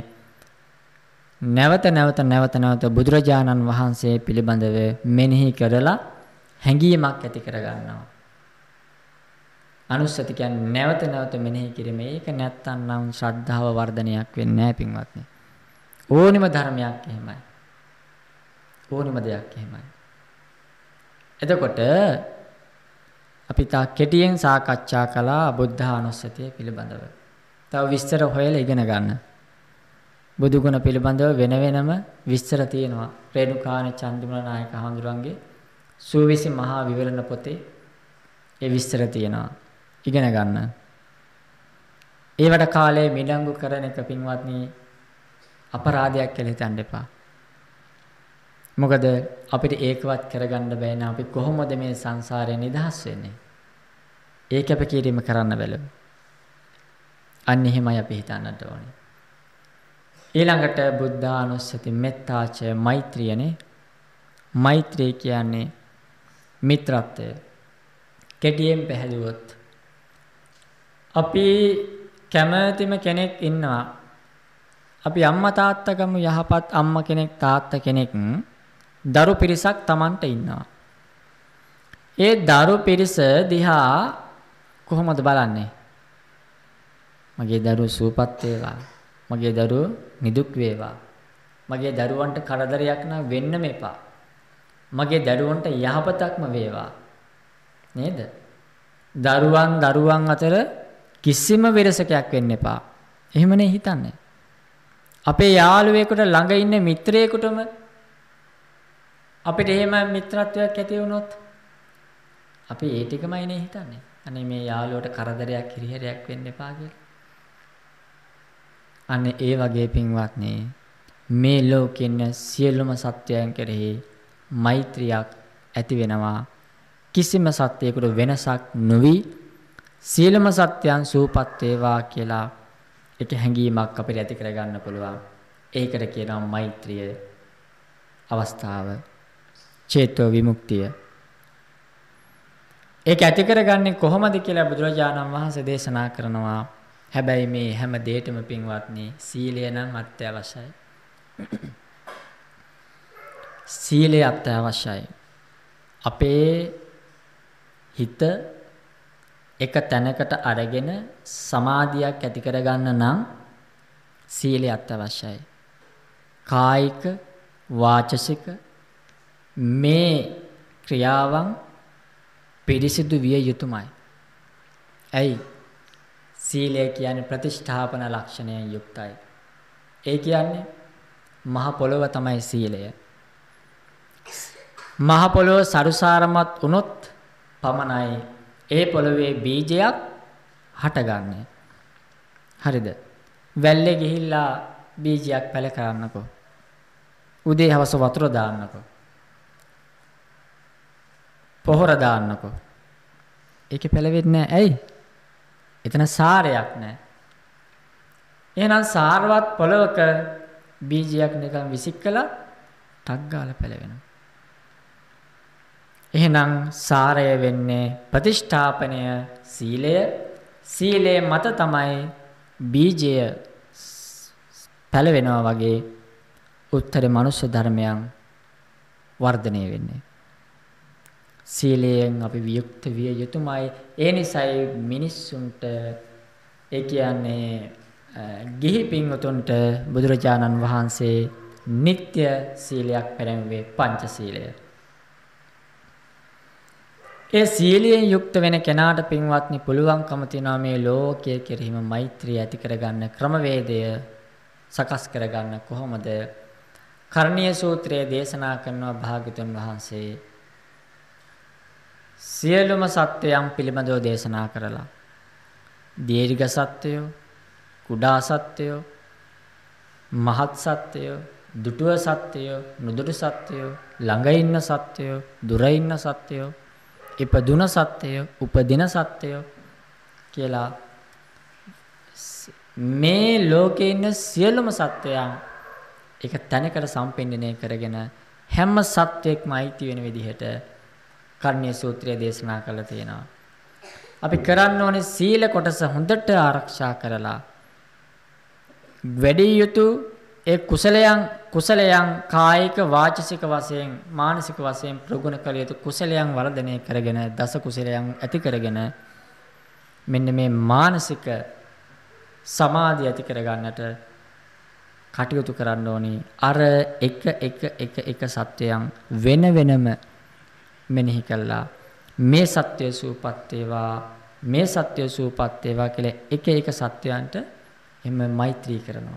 නැවත බුදුරජාණන් වහන්සේ පිළිබඳව මෙනෙහි කරලා හැඟීමක් ඇති කරගන්නවා. අනුස්සති කියන්නේ නැවත මෙනෙහි කිරීම. ඒක නැත්තම් ශ්‍රද්ධාව වර්ධනයක් වෙන්නේ නැහැ පින්වත්නි. ඕනිම ධර්මයක් එහෙමයි. ඕනිම දෙයක් එහෙමයි. එතකොට අපි තා කෙටියෙන් සාකච්ඡා කළා බුද්ධානුස්සතිය පිළිබඳව. තව විස්තර හොයලා ඉගෙන ගන්න. බුදු ගුණ පිළිබඳව වෙනම විස්තර තියෙනවා. රේණුකාණ චන්දිමුල නායක හඳුරන්ගේ සූවිසි මහා විවරණ පොතේ ඒ විස්තර තියෙනවා. ඉගෙන ගන්න. ඒවට කාලේ මිඩංගු කරන එක පින්වත්නි අපරාධයක් කියලා හිතන්න එපා. මොකද අපිට ඒකවත් කරගන්න බෑ නේ. අපි කොහොමද මේ සංසාරයෙන් නිදහස් වෙන්නේ? ඒක අප කිරීම කරන්න බැලුව. අන්න එහෙමයි අපි හිතන්නට ඕනේ. ඊළඟට බුද්ධානුස්සති මෙත්තාච මෛත්‍රියනේ. මෛත්‍රිය කියන්නේ මිත්‍රත්වය. කෙටියෙන් පැහැදුවොත් අපි කැමැතිම කෙනෙක් ඉන්නවා. අපි අම්මා තාත්තා ගමු යහපත් අම්මා කෙනෙක් තාත්තා කෙනෙක් දරු පිරිසක් Tamanට ඉන්නවා. ඒ දරු පිරිස දිහා කොහොමද බලන්නේ? මගේ දරුවෝ සුවපත් වේවා. මගේ දරුවෝ නිදුක් වේවා. මගේ දරුවන්ට කරදරයක් නම් වෙන්න මේපා. මගේ දරුවන්ට යහපතක්ම වේවා. නේද? දරුවන් අතර කිසිම වෙරසකයක් වෙන්න එපා. එහෙමනේ හිතන්නේ. අපේ යාළුවෙකුට ළඟ ඉන්න මිත්‍රයෙකුටම අපිට එහෙම මිත්‍රත්වයක් ඇති වුණොත් අපි ඒ ටිකමයිනේ හිතන්නේ. අනේ මේ යාළුවට කරදරයක් හිරිහැරයක් වෙන්න එපා කියලා. අනේ ඒ වගේ පින්වත්නි මේ ලෝකේ ඉන්න සියලුම සත්වයන් කෙරෙහි මෛත්‍රියක් ඇති වෙනවා. කිසිම සත්වයකට වෙනසක් නොවි සියලුම සත්‍යයන් සූපත් වේවා කියලා එක හැඟීමක් අපිට ඇති කරගන්න පුළුවන්. ඒකට කියනවා මෛත්‍රිය අවස්ථාව. චේතෝ විමුක්තිය. ඒක ඇති කරගන්නේ කොහොමද කියලා බුදුරජාණන් වහන්සේ දේශනා කරනවා. හැබැයි මේ හැම දෙයකම පින්වත්නි සීලය නම් අත්‍යවශ්‍යයි. සීලය අත්‍යවශ්‍යයි. අපේ හිත එක තැනකට අරගෙන සමාධියක් ඇති කරගන්න නම් සීලය අත්‍යවශ්‍යයි. කායික වාචසික මේ ක්‍රියාවන් පිරිසිදු විය යුතුමයි. ඇයි? සීලය කියන්නේ ප්‍රතිෂ්ඨාපන ලක්ෂණයෙන් යුක්තයි. ඒ කියන්නේ මහ පොළොව තමයි සීලය. මහ පොළොව සරුසාරමත් වුණොත් පමණයි ඒ පොළොවේ බීජයක් හටගන්නේ. හරිද? වැල්ලේ ගිහිල්ලා බීජයක් පැල කරන්නකෝ. උදේ හවස වතුර දාන්නකෝ. පොහොර දාන්නකෝ. ඒකේ පැලවෙන්නේ නැහැ. ඇයි? එතන සාරයක් නැහැ. එහෙනම් සාරවත් පොළොවක බීජයක් නිකන් විසිකලා ටක් ගාලා පැලවෙනවා. එහෙනම් සාරය වෙන්නේ ප්‍රතිෂ්ඨාපනය සීලය. සීලය මත තමයි බීජය පැලවෙනවා වගේ උත්තර මනුෂ්‍ය ධර්මයන් වර්ධනය වෙන්නේ. සීලයෙන් අපි වියුක්ත විය යුතුමයි. ඒ නිසායි මිනිස්සුන්ට ඒ කියන්නේ ගිහි පින්වතුන්ට බුදුරජාණන් වහන්සේ නිත්‍ය සීලයක් පැනවුවේ පංචශීලය. ඒ සීලයෙන් යුක්ත වෙන කෙනාට පින්වත්නි පුළුවන්කම තියනවා මේ ලෝකයේ කෙරෙහිම මෛත්‍රිය ඇති කරගන්න ක්‍රමවේදය සකස් කරගන්න කොහොමද? කරණීය සූත්‍රයේ දේශනා කරනවා භාග්‍යතුන් වහන්සේ සියලුම සත්වයන් පිළිබඳව දේශනා කරලා දීර්ඝ සත්වයෝ, කුඩා සත්වයෝ, මහත් සත්වයෝ, දුටුව සත්වයෝ, නුදුටු සත්වයෝ, ළඟ ඉන්න සත්වයෝ, දුර ඉන්න සත්වයෝ, ඉපදුන සත්වයෝ, උපදින සත්වයෝ කියලා මේ ලෝකේ ඉන්න සියලුම සත්වයන් එක තැනකට සම්පෙන්නනය කරගෙන හැම සත්වෙක්ම අයිති වෙන විදිහට කරණීය සූත්‍රය දේශනා කළා තියෙනවා. අපි කරන්න ඕනේ සීල කොටස හොඳට ආරක්ෂා කරලා වැඩි යුතු ඒ කුසලයන් කායික වාචසික වශයෙන් මානසික වශයෙන් ප්‍රගුණ කළ යුතු කුසලයන් වර්ධනය කරගෙන දස කුසලයන් ඇති කරගෙන මෙන්න මේ මානසික සමාධිය ඇති කරගන්නට කටයුතු කරන්න ඕනේ. අර එක සත්වයන් වෙන වෙනම මෙනෙහි කළා මේ සත්‍ය සූපත් වේවා මේ සත්‍ය සූපත් වේවා කියලා එක සත්වයන්ට එම මෛත්‍රී කරනවා.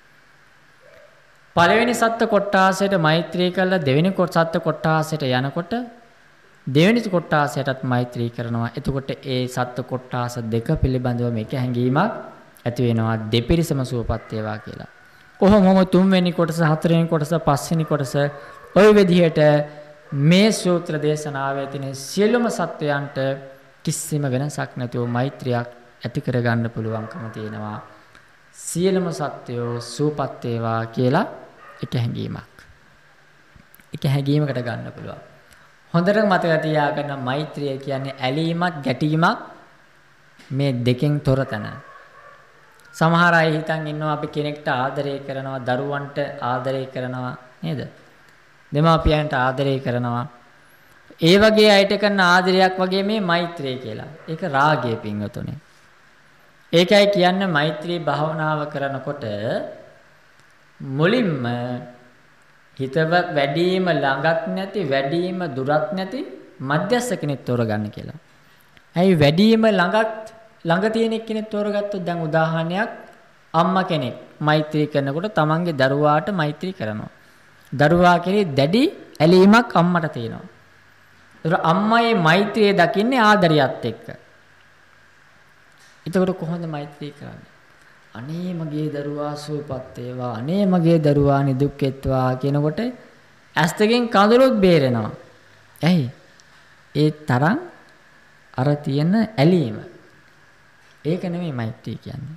පළවෙනි සත්ත්ව කොට්ටාසයට මෛත්‍රී කළා දෙවෙනි සත්ත්ව කොට්ටාසයට යනකොට දෙවෙනි කොට්ටාසයටත් මෛත්‍රී කරනවා. එතකොට ඒ සත්ත්ව කොට්ටාස දෙක පිළිබඳව මේක හැඟීමක් ඇති වෙනවා දෙපිරිසම සූපත් වේවා කියලා. කොහොමම තුන්වෙනි කොටස හතරවෙනි කොටස පස්වෙනි කොටස ওই විදිහට මේ සූත්‍ර දේශනාවේ තියෙන සියලුම සත්වයන්ට කිසිම වෙනසක් නැතුව මෛත්‍රියක් ඇති කරගන්න පුළුවන්කම තියෙනවා. සියලුම සත්වයෝ සූපත් වේවා කියලා එක හැඟීමක්. එක හැඟීමකට ගන්න පුළුවන්. හොඳට මතක තියාගන්න මෛත්‍රිය කියන්නේ ඇලීමක් ගැටීමක් මේ දෙකෙන් තොර තැන. සමහර අය හිතන් ඉන්නවා අපි කෙනෙක්ට ආදරය කරනවා දරුවන්ට ආදරය කරනවා නේද? දෙමාපියන්ට ආදරය කරනවා. ඒ වගේ අයට කරන ආදරයක් වගේ මේ මෛත්‍රිය කියලා. ඒක රාගය පින්වතුනි. ඒකයි කියන්නේ මෛත්‍රී භාවනාව කරනකොට මුලින්ම හිතවත් වැඩිම ළඟත් නැති වැඩිම දුරත් නැති මධ්‍යස්ථ කෙනෙක් තෝරගන්න කියලා. ඇයි වැඩිම ළඟ තියෙන කෙනෙක් තෝරගත්තොත් දැන් උදාහරණයක් අම්මා කෙනෙක් මෛත්‍රී කරනකොට තමන්ගේ දරුවාට මෛත්‍රී කරනවා. දරුවා කෙරේ දැඩි ඇලීමක් අම්මට තියෙනවා. ඒතර අම්මයි මෛත්‍රිය දකින්නේ ආදරයත් එක්ක. එතකොට කොහොමද මෛත්‍රී කරන්නේ? අනේ මගේ දරුවා සුවපත් වේවා, අනේ මගේ දරුවා නිදුක් වෙත්වා කියනකොට ඇස් දෙකෙන් කඳුළුත් බේරෙනවා. ඇයි? ඒ තරම් අර තියෙන ඇලීම. ඒක නෙමෙයි මෛත්‍රී කියන්නේ.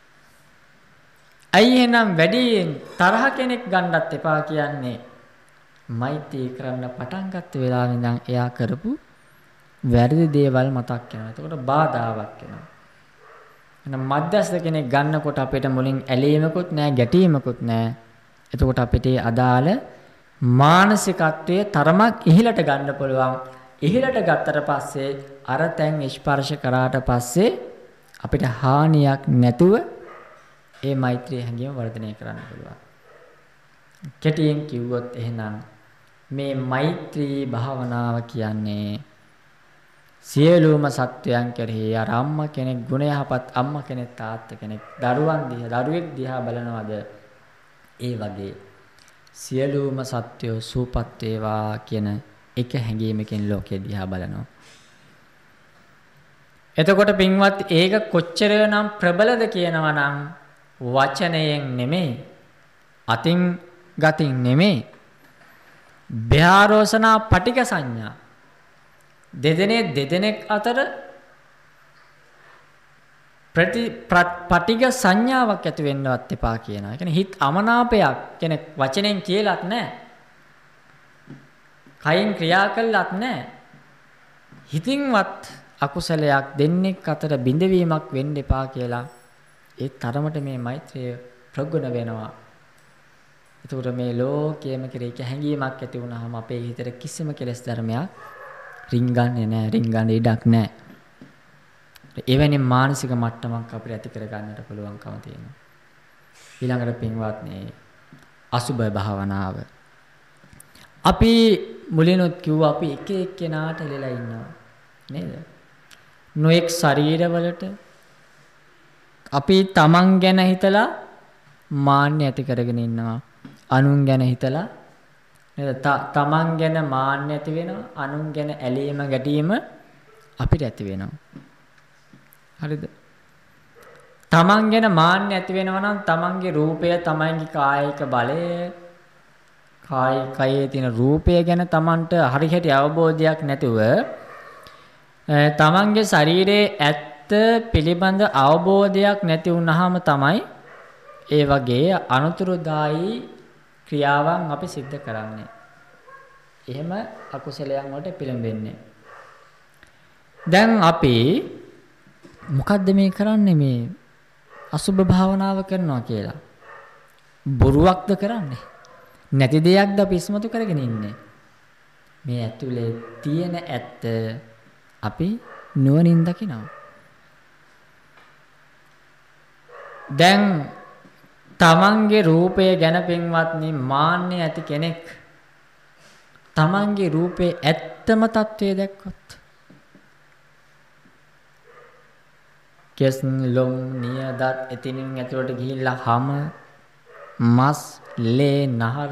ඇයි එහෙනම් වැඩියෙන් තරහ කෙනෙක් ගන්නත් එපා කියන්නේ? මෛත්‍රී කරන්න පටන් ගත්ත වෙලාවෙ ඉඳන් එයා කරපු වැරදි දේවල් මතක් වෙනවා. එතකොට බාධාවක් වෙනවා. එහෙනම් මධ්‍යස්ථ කෙනෙක් ගන්නකොට අපිට මුලින් ඇලීමකුත් නැහැ, ගැටීමකුත් නැහැ. එතකොට අපිට අදාළ මානසිකත්වයේ තරමක් ඉහළට ගන්න පුළුවන්. ඉහළට ගත්තට පස්සේ අර තැන් ස්පර්ශ කරාට පස්සේ අපිට හානියක් නැතුව ඒ මෛත්‍රී හැඟීම වර්ධනය කරන්න පුළුවන්. කෙටියෙන් කිව්වොත් එහෙනම් මේ මෛත්‍රී භාවනාව කියන්නේ සියලුම සත්වයන් කෙරෙහි අර අම්මා කෙනෙක් ගුණ යහපත් අම්මා කෙනෙක් තාත්තා කෙනෙක් දරුවෙක් දිහා බලනවද ඒ වගේ සියලුම සත්වයෝ සූපත් වේවා කියන එක හැඟීමකින් ලෝකෙ දිහා බලනවා. එතකොට පින්වත් ඒක කොච්චරනම් ප්‍රබලද කියනවා නම් වචනයෙන් නෙමෙයි අතින් ගතින් නෙමෙයි භාරෝසනා පටික සංඥා දෙදෙනෙක් අතර පටික සංඥාවක් ඇති වෙන්නවත් එපා කියනවා. ඒ කියන්නේ හිත අමනාපයක් කෙනෙක් වචනෙන් කියලාත් නැහැ. කයින් ක්‍රියා කළාත් නැහැ. හිතින්වත් අකුසලයක් දෙන්නෙක් අතර බිඳවීමක් වෙන්න එපා කියලා ඒ තරමට මේ මෛත්‍රිය ප්‍රගුණ වෙනවා. ඒතකොට මේ ලෝකයේම කෙරෙහි හැඟීමක් ඇති වුනහම අපේ හිතේ කිසිම කෙලෙස් ධර්මයක් රින්ගන්නේ නැහැ, රින්ගන්න ඉඩක් නැහැ. එවැනි මානසික මට්ටමක් අපිට ඇති කර ගන්නට පුළුවන්කම තියෙනවා. ඊළඟට පින්වත්නි අසුබ භාවනාව. අපි මුලිනුත් කිව්වා අපි එක එක්කෙනාට එලලා ඉන්නවා නේද? නොඑක් ශරීරවලට අපි තමන් ගැන හිතලා මාන්නය ඇති කරගෙන ඉන්නවා. අනුන් ගැන හිතලා නේද? තමන් ගැන මාන්නය ඇති වෙනවා. අනුන් ගැන ඇලීම ගැටීම අපිට ඇති වෙනවා. හරිද? තමන් ගැන මාන්නය ඇති වෙනවා නම් තමන්ගේ රූපය, තමන්ගේ කායික බලය, කයේ තියෙන රූපය ගැන තමන්ට හරියට අවබෝධයක් නැතුව තමන්ගේ ශරීරයේ ඇත්ත පිළිබඳ අවබෝධයක් නැති වුනහම තමයි ඒ වගේ අනුතුරුදායි ක්‍රියාවන් අපි සිද්ධ කරන්නේ. එහෙම අකුසලයන් වලට පිළිඹෙන්නේ. දැන් අපි මොකද්ද මේ කරන්නේ මේ අසුබ භාවනාව කරනවා කියලා? බොරුවක්ද කරන්නේ? නැති දෙයක්ද අපි ඉස්මතු කරගෙන ඉන්නේ? මේ ඇතුලේ තියෙන ඇත්ත අපි නුවණින් දකිනවා. දැන් තමන්ගේ රූපය ගැන පින්වත්නි මාන්නය ඇති කෙනෙක් තමන්ගේ රූපේ ඇත්තම తත්වය දැක්කොත් කෙස් ලොම් නියදත් එතිනින් ඇතුළට ගිහිල්ලා හම මස් ලේ නහර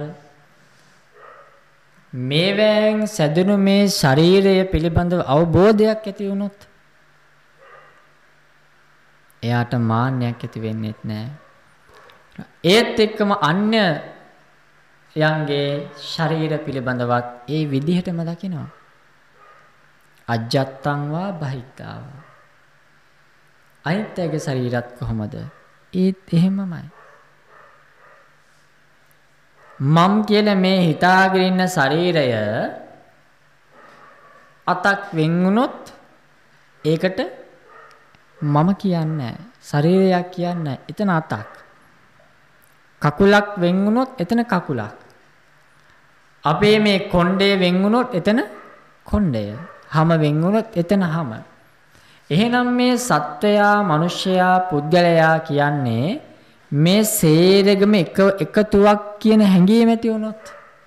මේවෙන් සැදුණු මේ ශරීරය පිළිබඳව අවබෝධයක් ඇති වුණොත් එයාට මාන්නයක් ඇති වෙන්නේ නැහැ. ඒත් එක්කම අන්‍ය යන්ගේ ශරීර පිළිබඳවත් ඒ විදිහටම දකිනවා. අජත්තං වා බහිත්තා වා. අනිත්‍යගේ ශරීරත් කොහමද? ඒත් එහෙමමයි. මම් කියලා මේ හිතාගෙන ඉන්න ශරීරය අතක් වෙන් වුණොත් ඒකට මම කියන්නේ නැහැ. ශරීරයක් කියන්නේ නැහැ. එතන අතක්. කකුලක් වෙන් වුණොත් එතන කකුලක්. අපේ මේ කොණ්ඩේ වෙන් වුණොත් එතන කොණ්ඩය. හම වෙන් වුණොත් එතන හම. එහෙනම් මේ සත්වයා, මිනිසයා, පුද්ගලයා කියන්නේ මේ සේරගම එකතුවක් කියන හැඟීම ඇති වුණොත්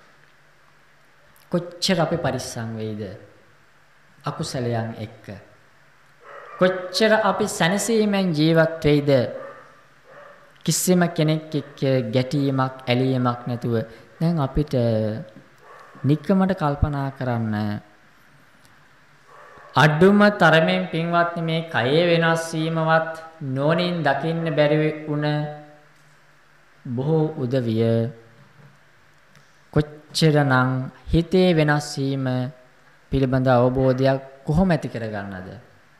කොච්චර අපි පරිස්සම් වෙයිද අකුසලයන් එක්ක? කොච්චර අපි සැනසීමෙන් ජීවත් වෙයිද? කිසිම කෙනෙක් එක්ක ගැටීමක් ඇලීමක් නැතුව දැන් අපිට නික්කමට කල්පනා කරන්න අඩුම තරමෙන් පින්වත්නි මේ කයේ වෙනස් වීමවත් නෝනින් දකින්න බැරි වුණ බොහෝ උදවිය කොච්චරනම් හිතේ වෙනස් වීම පිළිබඳ අවබෝධයක් කොහොම ඇති කරගන්නද?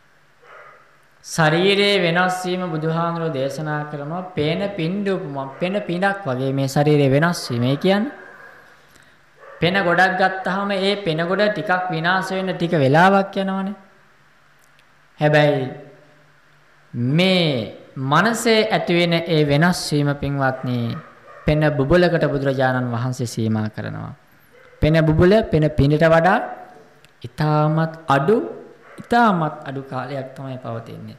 ශරීරයේ වෙනස් වීම බුදුහාමුදුරෝ දේශනා කරනවා පේන පින්ඩුපම පේන පිනක් වගේ මේ ශරීරයේ වෙනස් වීම. ඒ කියන්නේ පෙන ගොඩක් ගත්තාම ඒ පෙන ගොඩ ටිකක් විනාශ වෙන්න ටික වෙලාවක් යනවනේ. හැබැයි මේ මනසේ ඇති වෙන ඒ වෙනස් වීම පින්වත්නි පෙන බුබුලකට බුදුරජාණන් වහන්සේ සීමා කරනවා. පෙන බුබුල පෙන පිනට වඩා ඊටමත් අඩු කාලයක් තමයි පවතින්නේ.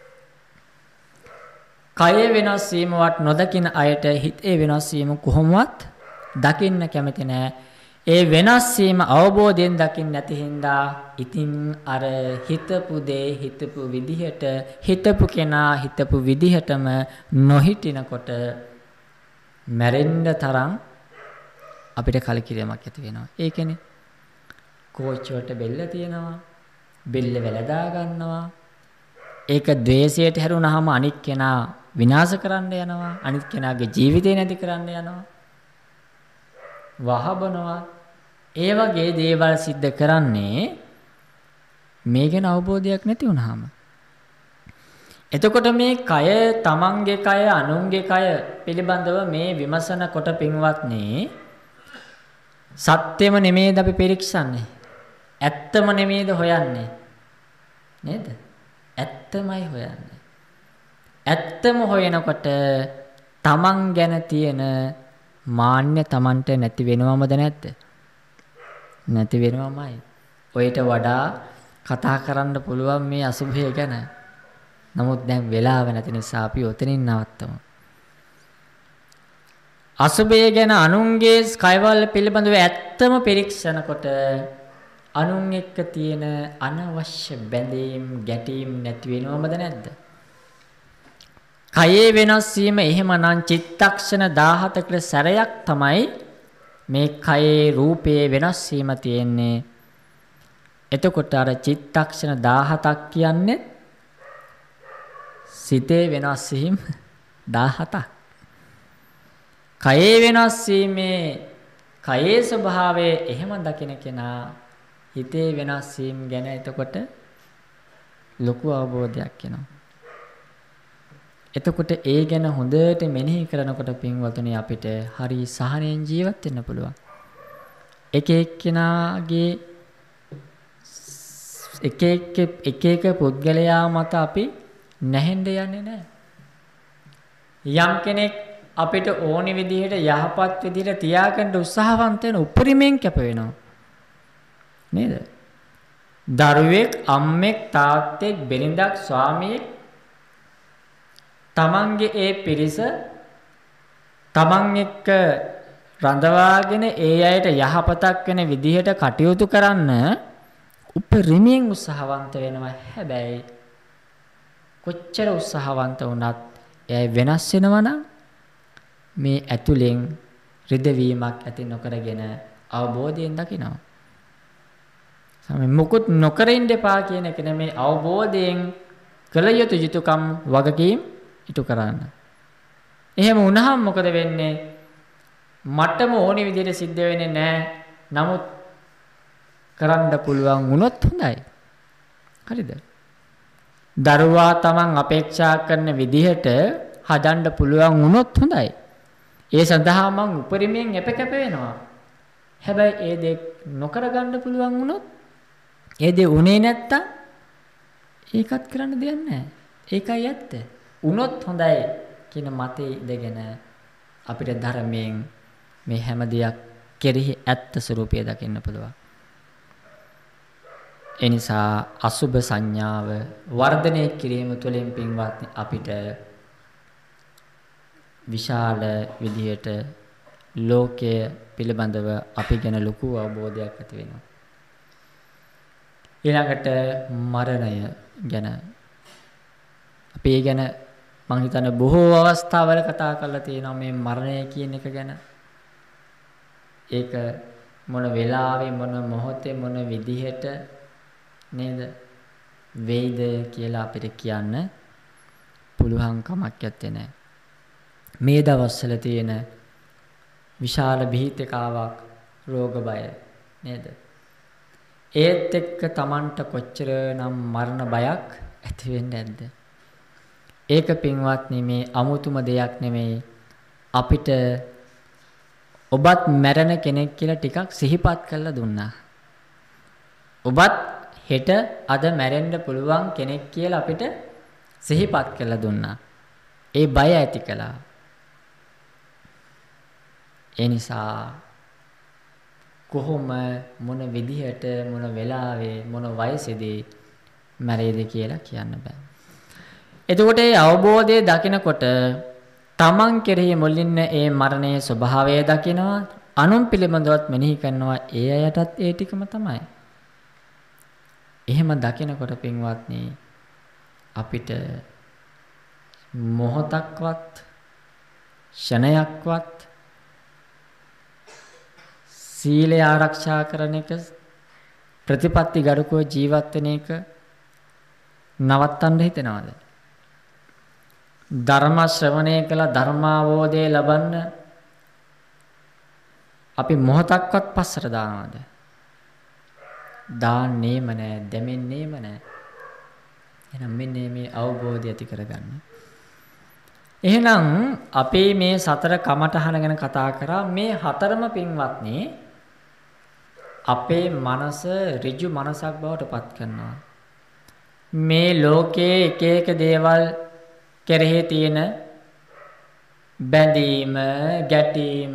කය වෙනස් වීමවත් නොදකින අයට හිතේ වෙනස් වීම කොහොමවත් දකින්න කැමති නෑ. ඒ වෙනස් වීම අවබෝධයෙන් දකින්න නැති හින්දා ඉතින් අර හිතපු දේ හිතපු විදිහට හිතපු කෙනා හිතපු විදිහටම නොහිටිනකොට මැරෙන්න තරම් අපිට කලකිරීමක් ඇති වෙනවා. ඒ කියන්නේ කෝච්චියට බෙල්ල තියෙනවා. බෙල්ල වැලදා ගන්නවා. ඒක ද්වේෂයට හැරුණාම අනික් කෙනා විනාශ කරන්න යනවා. අනිත් කෙනාගේ ජීවිතේ නැති කරන්න යනවා. වහබනවා. ඒ වගේ දේවල් සිද්ධ කරන්නේ මේ ගැන අවබෝධයක් නැති වුනහම. එතකොට මේ කය තමන්ගේ කය අනුන්ගේ කය පිළිබඳව මේ විමසන කොට පින්වත්නි සත්‍යම නෙමේද අපි පරීක්ෂන්නේ? ඇත්තම නෙමේද හොයන්නේ? නේද? ඇත්තමයි හොයන්නේ. ඇත්තම හොයනකොට තමන් ගැන තියෙන මාන්නය තමන්ට නැති වෙනවමද නැද්ද? නැති වෙනවමයි. ඔයිට වඩා කතා කරන්න පුළුවන් මේ අසුභය ගැන. නමුත් දැන් වෙලාව නැති නිසා අපි ඔතනින් නවත්තමු. අසුභය ගැන අනුන්ගේ කයවල පිළිබඳව ඇත්තම පරීක්ෂණ කොට අනුන් එක්ක තියෙන අනවශ්‍ය බැඳීම් ගැටීම් නැති වෙනවමද නැද්ද? කයේ වෙනස් වීම එහෙමනම් චිත්තක්ෂණ 17කට සැරයක් තමයි මේ කයේ රූපයේ වෙනස් වීම තියෙන්නේ. එතකොට අර චිත්තක්ෂණ 17ක් කියන්නේ සිතේ වෙනස් වීම 17ක්. කයේ වෙනස් වීමේ කයේ ස්වභාවය එහෙම දකින කෙනා හිතේ වෙනස් වීම ගැන එතකොට ලොකු අවබෝධයක් එනවා. එතකොට ඒ ගැන හොඳට මෙනෙහි කරනකොට පින්වතුනි අපිට හරි සහනෙන් ජීවත් වෙන්න පුළුවන්. එක එක්කෙනාගේ එක එක පුද්ගලයා මත අපි නැහෙන්න යන්නේ නැහැ. යම් කෙනෙක් අපිට ඕනි විදිහට යහපත් විදිහට තියාගන්න උත්සාහවන්ත වෙන උපරිමයෙන් කැප වෙනවා. නේද? දරුවෙක්, අම්මෙක්, තාත්තෙක්, බිරිඳක්, ස්වාමියෙක් තමන්ගේ ඒ පිරිස තමන් එක්ක රඳවාගෙන ඒ අයට යහපතක් වෙන විදිහට කටයුතු කරන්න උපරිමයෙන් උත්සාහවන්ත වෙනවා. හැබැයි කොච්චර උත්සාහවන්ත වුණත් එය වෙනස් වෙනවා නම් මේ ඇතුලෙන් රිදවීමක් ඇති නොකරගෙන අවබෝධයෙන් දකිනවා. මොකුත් නොකර ඉන්න එපා කියන එක නෙමේ අවබෝධයෙන් කළ යුතු යුතුයකම් වගකීම් ඉටු කරන්න. එහෙම වුණාම මොකද වෙන්නේ? මටම ඕනි විදිහට සිද්ධ වෙන්නේ නැහැ. නමුත් කරන්න පුළුවන් වුණොත් හොඳයි. හරිද? දරුවා තමන් අපේක්ෂා කරන විදිහට හදන්න පුළුවන් වුණොත් හොඳයි. ඒ සඳහා මං උපරිමයෙන් කැප වෙනවා. හැබැයි ඒ දේ නොකර ගන්න පුළුවන් වුණොත් ඒ දේ උනේ නැත්තම් ඒකත් කරන්න දෙයක් නැහැ. ඒකයි ඇත්ත. උනොත් හොඳයි කියන මතේ ඉඳගෙන අපිට ධර්මයෙන් මේ හැම දෙයක් කෙරෙහි ඇත්ත ස්වરૂපය දකින්න පුළුවන්. ඒ නිසා අසුභ සංඥාව වර්ධනය කිරීම තුළින් පින්වත්නි අපිට විශාල විදියට ලෝකය පිළිබඳව අපි ගැන ලොකු අවබෝධයක් ඇති වෙනවා. ඊළඟට මරණය ගැන අපි ගැන මං හිතන්නේ බොහෝ අවස්ථාවල කතා කරලා තියෙනවා මේ මරණය කියන එක ගැන. ඒක මොන වෙලාවෙ මොන මොහොතේ මොන විදිහට නේද වෙයිද කියලා අපිට කියන්න පුළුවන් කමක් නැත්තේ. මේ දවස්වල තියෙන විශාල බිහිතකාවක් රෝග බය නේද? ඒත් එක්ක Tamanට කොච්චරනම් මරණ බයක් ඇති වෙන්නේ නැද්ද? ඒක පින්වත්නි මේ අමුතුම දෙයක් නෙමෙයි. අපිට ඔබත් මැරෙන කෙනෙක් කියලා ටිකක් සිහිපත් කරලා දුන්නා. ඔබත් හෙට අද මැරෙන්න පුළුවන් කෙනෙක් කියලා අපිට සිහිපත් කරලා දුන්නා. ඒ බය ඇති කළා. ඒ නිසා කොහොම මොන විදිහට මොන වෙලාවේ මොන වයසේදී මැරෙයිද කියලා කියන්න බෑ. එතකොට ඒ අවබෝධය දකිනකොට තමන් කෙරෙහි මුලින්ම ඒ මරණයේ ස්වභාවය දකිනවා, අනුන් පිළිබඳවත් මෙනෙහි කරනවා. ඒ අයටත් ඒ ටිකම තමයි. එහෙම දකිනකොට පින්වත්නි අපිට මොහොතක්වත් ෂණයක්වත් සීලය ආරක්ෂා කරන එක ප්‍රතිපත්ති ගරුකව ජීවත් වෙන එක නවත්තන්න හිතනවාද? ධර්ම ශ්‍රවණය කළ ධර්මාවබෝධය ලබන්න අපි මොහොතක්වත් පස්සට දානවද? දාන්නේම නැහැ, දැමෙන්නේම නැහැ. එහෙනම් මෙන්න මේ අවබෝධය ඇති කරගන්න. එහෙනම් අපි මේ සතර කමඨහන ගැන කතා කරා. මේ හතරම පින්වත්නි අපේ මනස ඍජු මනසක් බවට පත් කරනවා. මේ ලෝකයේ එක එක දේවල් කෙරෙහි තියෙන බැඳීම, ගැටීම,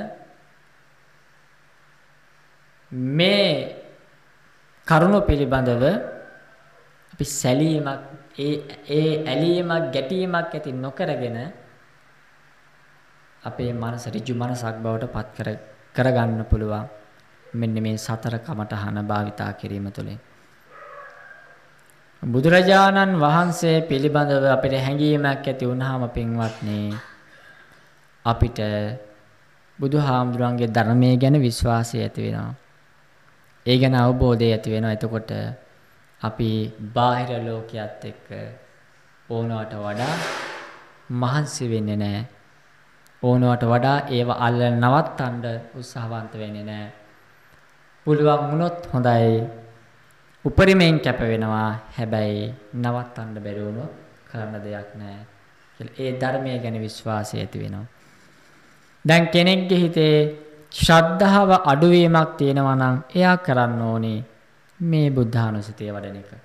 මේ කරුණ පිළිබඳව අපි සැලීමක්, ඒ ඇලීමක්, ගැටීමක් ඇති නොකරගෙන අපේ මනස ඍජු මනසක් බවට පත් කරගන්න පුළුවන්. මෙන්න මේ සතර කමඨහන භාවිතා කිරීම තුළින් බුදුරජාණන් වහන්සේ පිළිබඳව අපිට හැඟීමක් ඇති වුණාම පින්වත්නි අපිට බුදුහාමුදුරන්ගේ ධර්මයේ ගැන විශ්වාසය ඇති වෙනවා. ඒ ගැන අවබෝධය ඇති වෙනවා. එතකොට අපි බාහිර ලෝකයක් එක්ක ඕනවට වඩා මහන්සි වෙන්නේ නැහැ. ඕනවට වඩා ඒව අල්ලලා නවත්තන්න උත්සාහවන්ත වෙන්නේ නැහැ. පුළුවන් වුණොත් හොඳයි. උපරිමයෙන් කැප වෙනවා. හැබැයි නවත්තන්න බැරි වුණොත් කරන්න දෙයක් නැහැ කියලා ඒ ධර්මයේ ගැන විශ්වාසය ඇති වෙනවා. දැන් කෙනෙක්ගේ හිතේ ශ්‍රද්ධාව අඩුවීමක් තියෙනවා නම් එයා කරන්න ඕනේ මේ බුද්ධානුස්සතිය වඩන එක.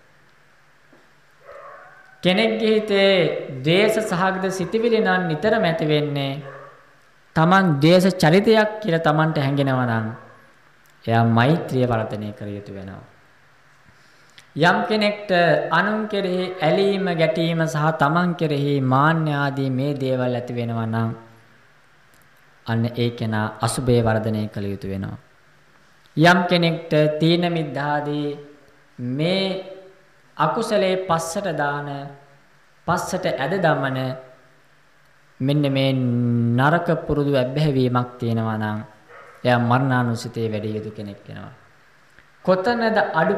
කෙනෙක්ගේ හිතේ ද්වේෂ සහගත සිතිවිලි නම් නිතරම ඇති වෙන්නේ Taman ද්වේෂ චරිතයක් කියලා Tamanට හැඟෙනවා නම් එයා මෛත්‍රිය වර්ධනය කර යුතු වෙනවා. යම් කෙනෙක්ට අනුන් කෙරෙහි ඇලීම ගැටීම සහ Taman කෙරෙහි මාන්න ආදී මේ දේවල් ඇති වෙනවා නම් අන්න ඒ කෙනා අසුභේ වර්ධනය කළ යුතු වෙනවා. යම් කෙනෙක්ට තීන මිද්ධාදී මේ අකුසලේ පස්සට දාන පස්සට ඇද දමන මෙන්න මේ නරක පුරුදු අබ්බැහිවීමක් තියෙනවා නම් එයා මරණානුස්සතියේ වැඩි යුතු කෙනෙක් වෙනවා. කොතනද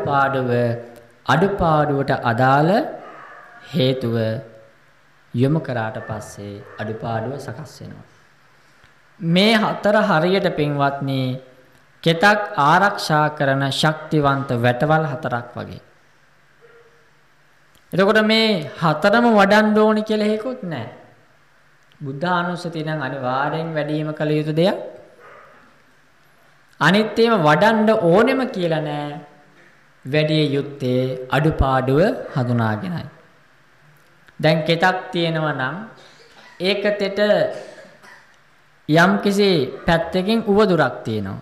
අඩුපාඩුවට අදාළ හේතුව යොමු කරාට පස්සේ අඩුපාඩුව සකස් වෙනවා. මේ හතර හරියට පින්වත්නි කෙතක් ආරක්ෂා කරන ශක්තිවන්ත වැටවල් හතරක් වගේ. එතකොට මේ හතරම වඩන්න ඕනි කියලා හේකුත් නැහැ. බුද්ධානුස්සතිය නම් අනිවාර්යෙන් වැඩිම කළ යුතු දෙයක්. අනිත් ඒවා වඩන්න ඕනෙම කියලා නෑ. වැඩි යුත්තේ අඩුපාඩුව හඳුනාගෙනයි. දැන් කෙතක් තියෙනවා නම් ඒකතෙට යම්කිසි පැත්තකින් උවදුරක් තියෙනවා.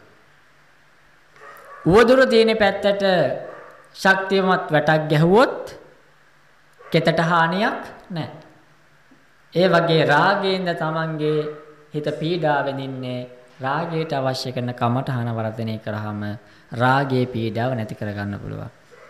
උවදුර තියෙන පැත්තට ශක්තිමත් වැටක් ගැහුවොත් කෙතට හානියක් නැහැ. ඒ වගේ රාගයෙන්ද තමන්ගේ හිත පීඩා වෙනින්නේ රාගයට අවශ්‍ය කරන කමඨහන වර්ධනය කරාම රාගයේ පීඩාව නැති කරගන්න පුළුවන්.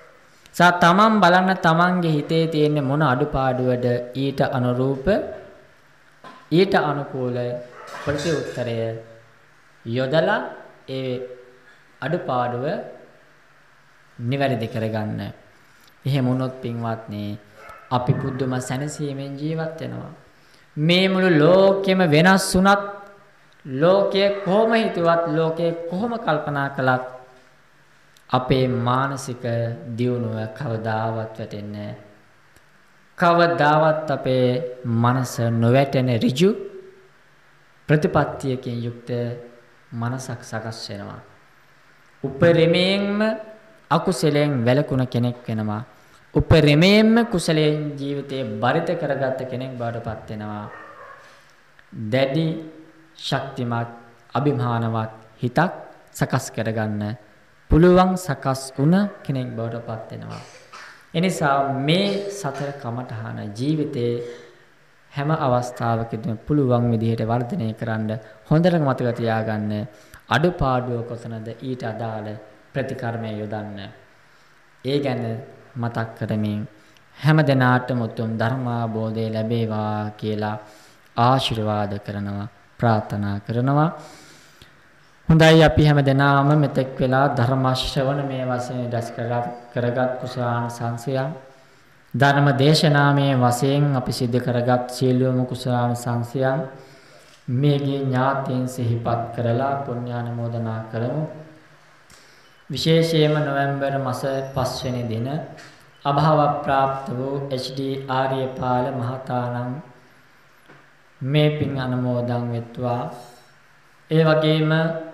තමන් බලන්න තමන්ගේ හිතේ තියෙන මොන අඩුපාඩුවද ඊට අනුරූප ඊට අනුකූල ප්‍රතිඋත්තරය යොදලා ඒ අඩුපාඩුව නිවැරදි කරගන්න. එහෙම වුණොත් පින්වත්නි අපි පුදුම සැනසීමෙන් ජීවත් වෙනවා. මේ මුළු ලෝකෙම වෙනස් වුණත් ලෝකයේ කොහොම හිතුවත් ලෝකයේ කොහොම කල්පනා කළත් අපේ මානසික දියුණුව කවදාවත් වැටෙන්නේ නැහැ. කවදාවත් අපේ මනස නොවැටෙන ඍජු ප්‍රතිපත්තියකින් යුක්ත මනසක් සකස් වෙනවා. උපරිමයෙන්ම අකුසලයෙන් වැළකුණ කෙනෙක් වෙනවා. උපරිමයෙන්ම කුසලයෙන් ජීවිතේ බරිත කරගත්ත කෙනෙක් බවට පත් වෙනවා. දැඩි ශක්තිමත් අභිමානවත් හිතක් සකස් කරගන්න පුළුවන් සකස් වුණ කෙනෙක් බවට පත් වෙනවා. එනිසා මේ සතර කමඨහන ජීවිතේ හැම අවස්ථාවකදීම පුළුවන් විදිහට වර්ධනය කරන්න හොඳට මතක තියාගන්න. අඩුපාඩුව කොතනද ඊට අදාළ ප්‍රතිකර්මය යොදන්න. ඒ ගැන මතක් කරමින් හැම දිනාටම උතුම් ධර්මාභෝධය ලැබේවා කියලා ආශිර්වාද කරනවා ප්‍රාර්ථනා කරනවා. හොඳයි අපි හැම දිනාම මෙතෙක් වෙලා ධර්ම ශ්‍රවණ මේ වශයෙන් රැස් කරගත් කුසලාන සංසයන් ධර්ම දේශනාමේ වශයෙන් අපි සිදු කරගත් සීලවම කුසලාන සංසයන් මේගේ ඥාතීන් සිහිපත් කරලා පුණ්‍යානුමෝදනා කරමු. විශේෂයෙන්ම නොවැම්බර් මාස 5 වෙනි දින අභාව ප්‍රාප්ත වූ HD ආර්යපාල මහතාණන් මේ පින් අනුමෝදන් වෙත්වා. ඒ වගේම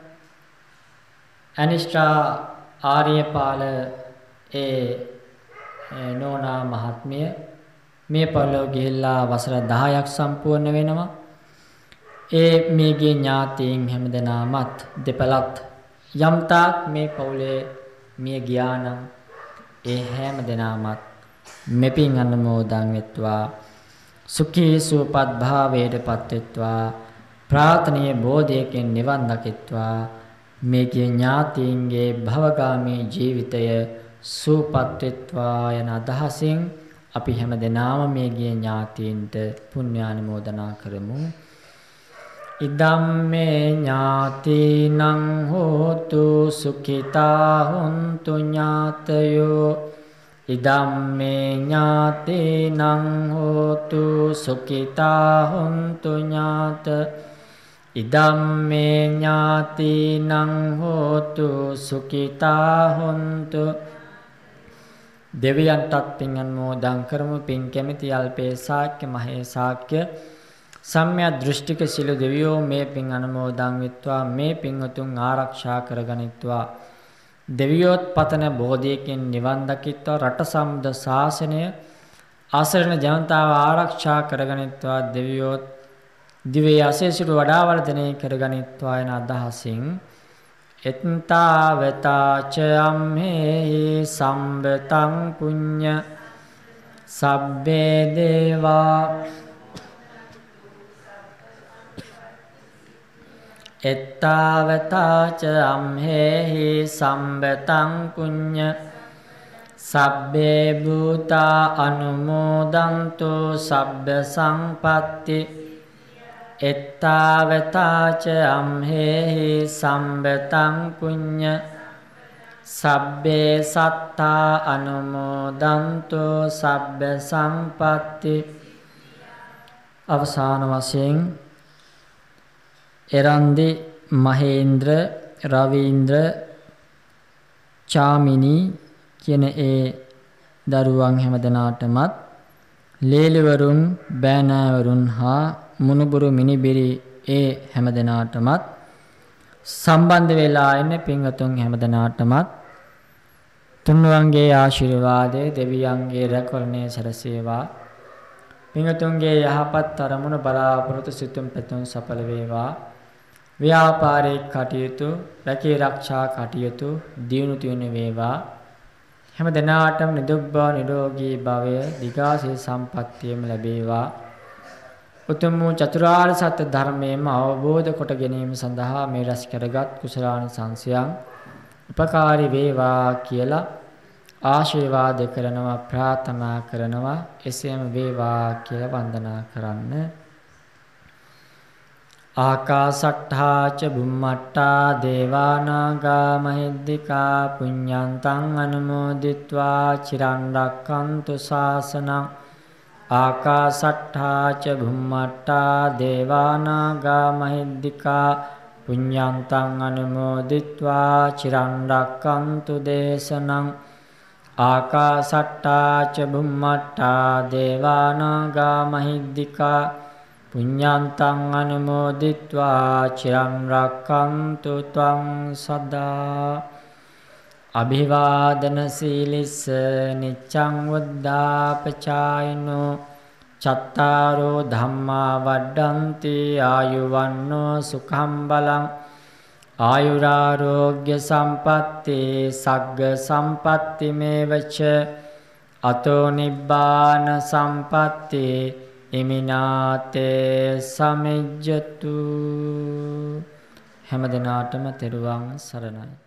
අනිෂ්ඨා ආර්යපාල නෝනා මහත්මිය මේ පොළොව ගිහිල්ලා වසර 10ක් සම්පූර්ණ වෙනවා. ඒ මේගේ ඥාතීන් හැමදෙනාමත් දෙපළත් යම්තාක් මේ පවුලේ මිය ගියා නම් ඒ හැමදෙනාමත් මෙපින් අනුමෝදන් වෙත්වා. සුඛී සුවපත් භාවයටපත් වෙත්වා. ප්‍රාර්ථනීය බෝධියකින් නිවන් දකිත්වා. මේගේ ඥාතීන්ගේ භවගාමී ජීවිතය සුවපත් වෙත්වා යන අදහසින් අපි හැමදෙනාම මේගේ ඥාතීන්ට පුණ්‍යානුමෝදනා කරමු. ඉදම්මේ ඥාතිනං හෝතු සුඛිතා හොන්තු ඥාතයෝ. ඉදම්මේ ඥාතිනං හෝතු සුඛිතා හොන්තු ඥාත. ඉදම්මේ ඥාතිනං හෝතු සුඛිතා හොන්තු. දෙවියන්ටත් පින් අනුමෝදන් කරමු. පින් කැමැති අල්පේ ශාක්‍ය මහේ ශාක්‍ය සම්‍යක් දෘෂ්ටික සිළු දෙවියෝ මේ පින් අනුමෝදන් වෙත්වා. මේ පින්වතුන් ආරක්ෂා කරගනිත්වා. දෙවියොත් පතන බෝධියකින් නිවන් දකිත්වා. රට සම්බුද්ධ ශාසනය ආසරණ ජනතාව ආරක්ෂා කරගනිත්වා. දෙවියොත් දිවේ අසේසිරු වඩා වර්ධනය කරගනිත්වා යන අදහසින් එත්තාවතාච අම්හෙහි සම්බතං පුඤ්ඤ සබ්බේ දේවා එත්තාවතාච අම්හෙහි සම්බතං පුඤ්ඤ සබ්බේ භූතා අනුමෝදන්තු සබ්බ සංපත්ති. එත්තාවතාච අම්හෙහි සම්බතං පුඤ්ඤ සබ්බේ සත්තා අනුමෝදන්තු සබ්බ සංපත්ති. අවසාන වශයෙන් එරන්දි මහේන්ද්‍ර රවීන්ද්‍ර චාමිනී කියන ඒ දරුවන් හැමදෙනාටමත් ලේලිවරුන් බෑනෑවරුන් හා මුණුබුරු මිනිබිරි ඒ හැමදෙනාටමත් සම්බන්ධ වෙලා ඉන්න පින්වතුන් හැමදෙනාටමත් තුන්වන්ගේ ආශිර්වාදයේ දෙවියන්ගේ රැකවරණය සැලසේවා. පින්වතුන්ගේ යහපත් අරමුණු බලාපොරොත්තු සිතුම් පැතුම් සඵල වේවා. ව්‍යාපාරික කටයුතු රැකී ආරක්ෂා කටයුතු දියුණු තුණු වේවා. හැම දිනාටම නිදුක් බව නිරෝගී භවය දිගාසී සම්පත්තියම ලැබේවා. උතුම් වූ චතුරාර්ය සත්‍ය ධර්මයේම අවබෝධ කොට ගැනීම සඳහා මේ රැස් කරගත් කුසලාන සංසයන් උපකාරී වේවා කියලා ආශිර්වාද කරනවා ප්‍රාර්ථනා කරනවා එසේම වේවා කියලා වන්දනා කරන්න. ආකාසට්ඨා ච බුම්මට්ඨා දේවා නාග මහිද්దికා පුඤ්ඤන්තං අනුමෝදිත්වා චිරන් රැක්කන්තු ශාසනං. ආකාසට්ඨා ච බුම්මට්ඨා දේවා නාග මහිද්దికා පුඤ්ඤන්තං අනුමෝදිත්වා චිරන් රැක්කන්තු දේශනං. ආකාසට්ඨා ච බුම්මට්ඨා දේවා නාග මහිද්దికා පුඤ්ඤන්තං අනුමෝදිත්වා චිරන් රැක්කන්තු ත්වං සදා. අභිවාදන සීලිස්ස නිච්ඡං වද්දාපචායිනෝ චත්තාරෝ ධම්මා වඩ්ඩන්ති ආයුවන්නෝ සුඛං බලං. ආයුරාෝග්‍ය සම්පatti සග්ග සම්පatti මේවච අතෝ නිබ්බාන සම්පatti ඉමිනාතේ සමිජ්ජතු. හැම දිනාටම තෙරුවන් සරණයි.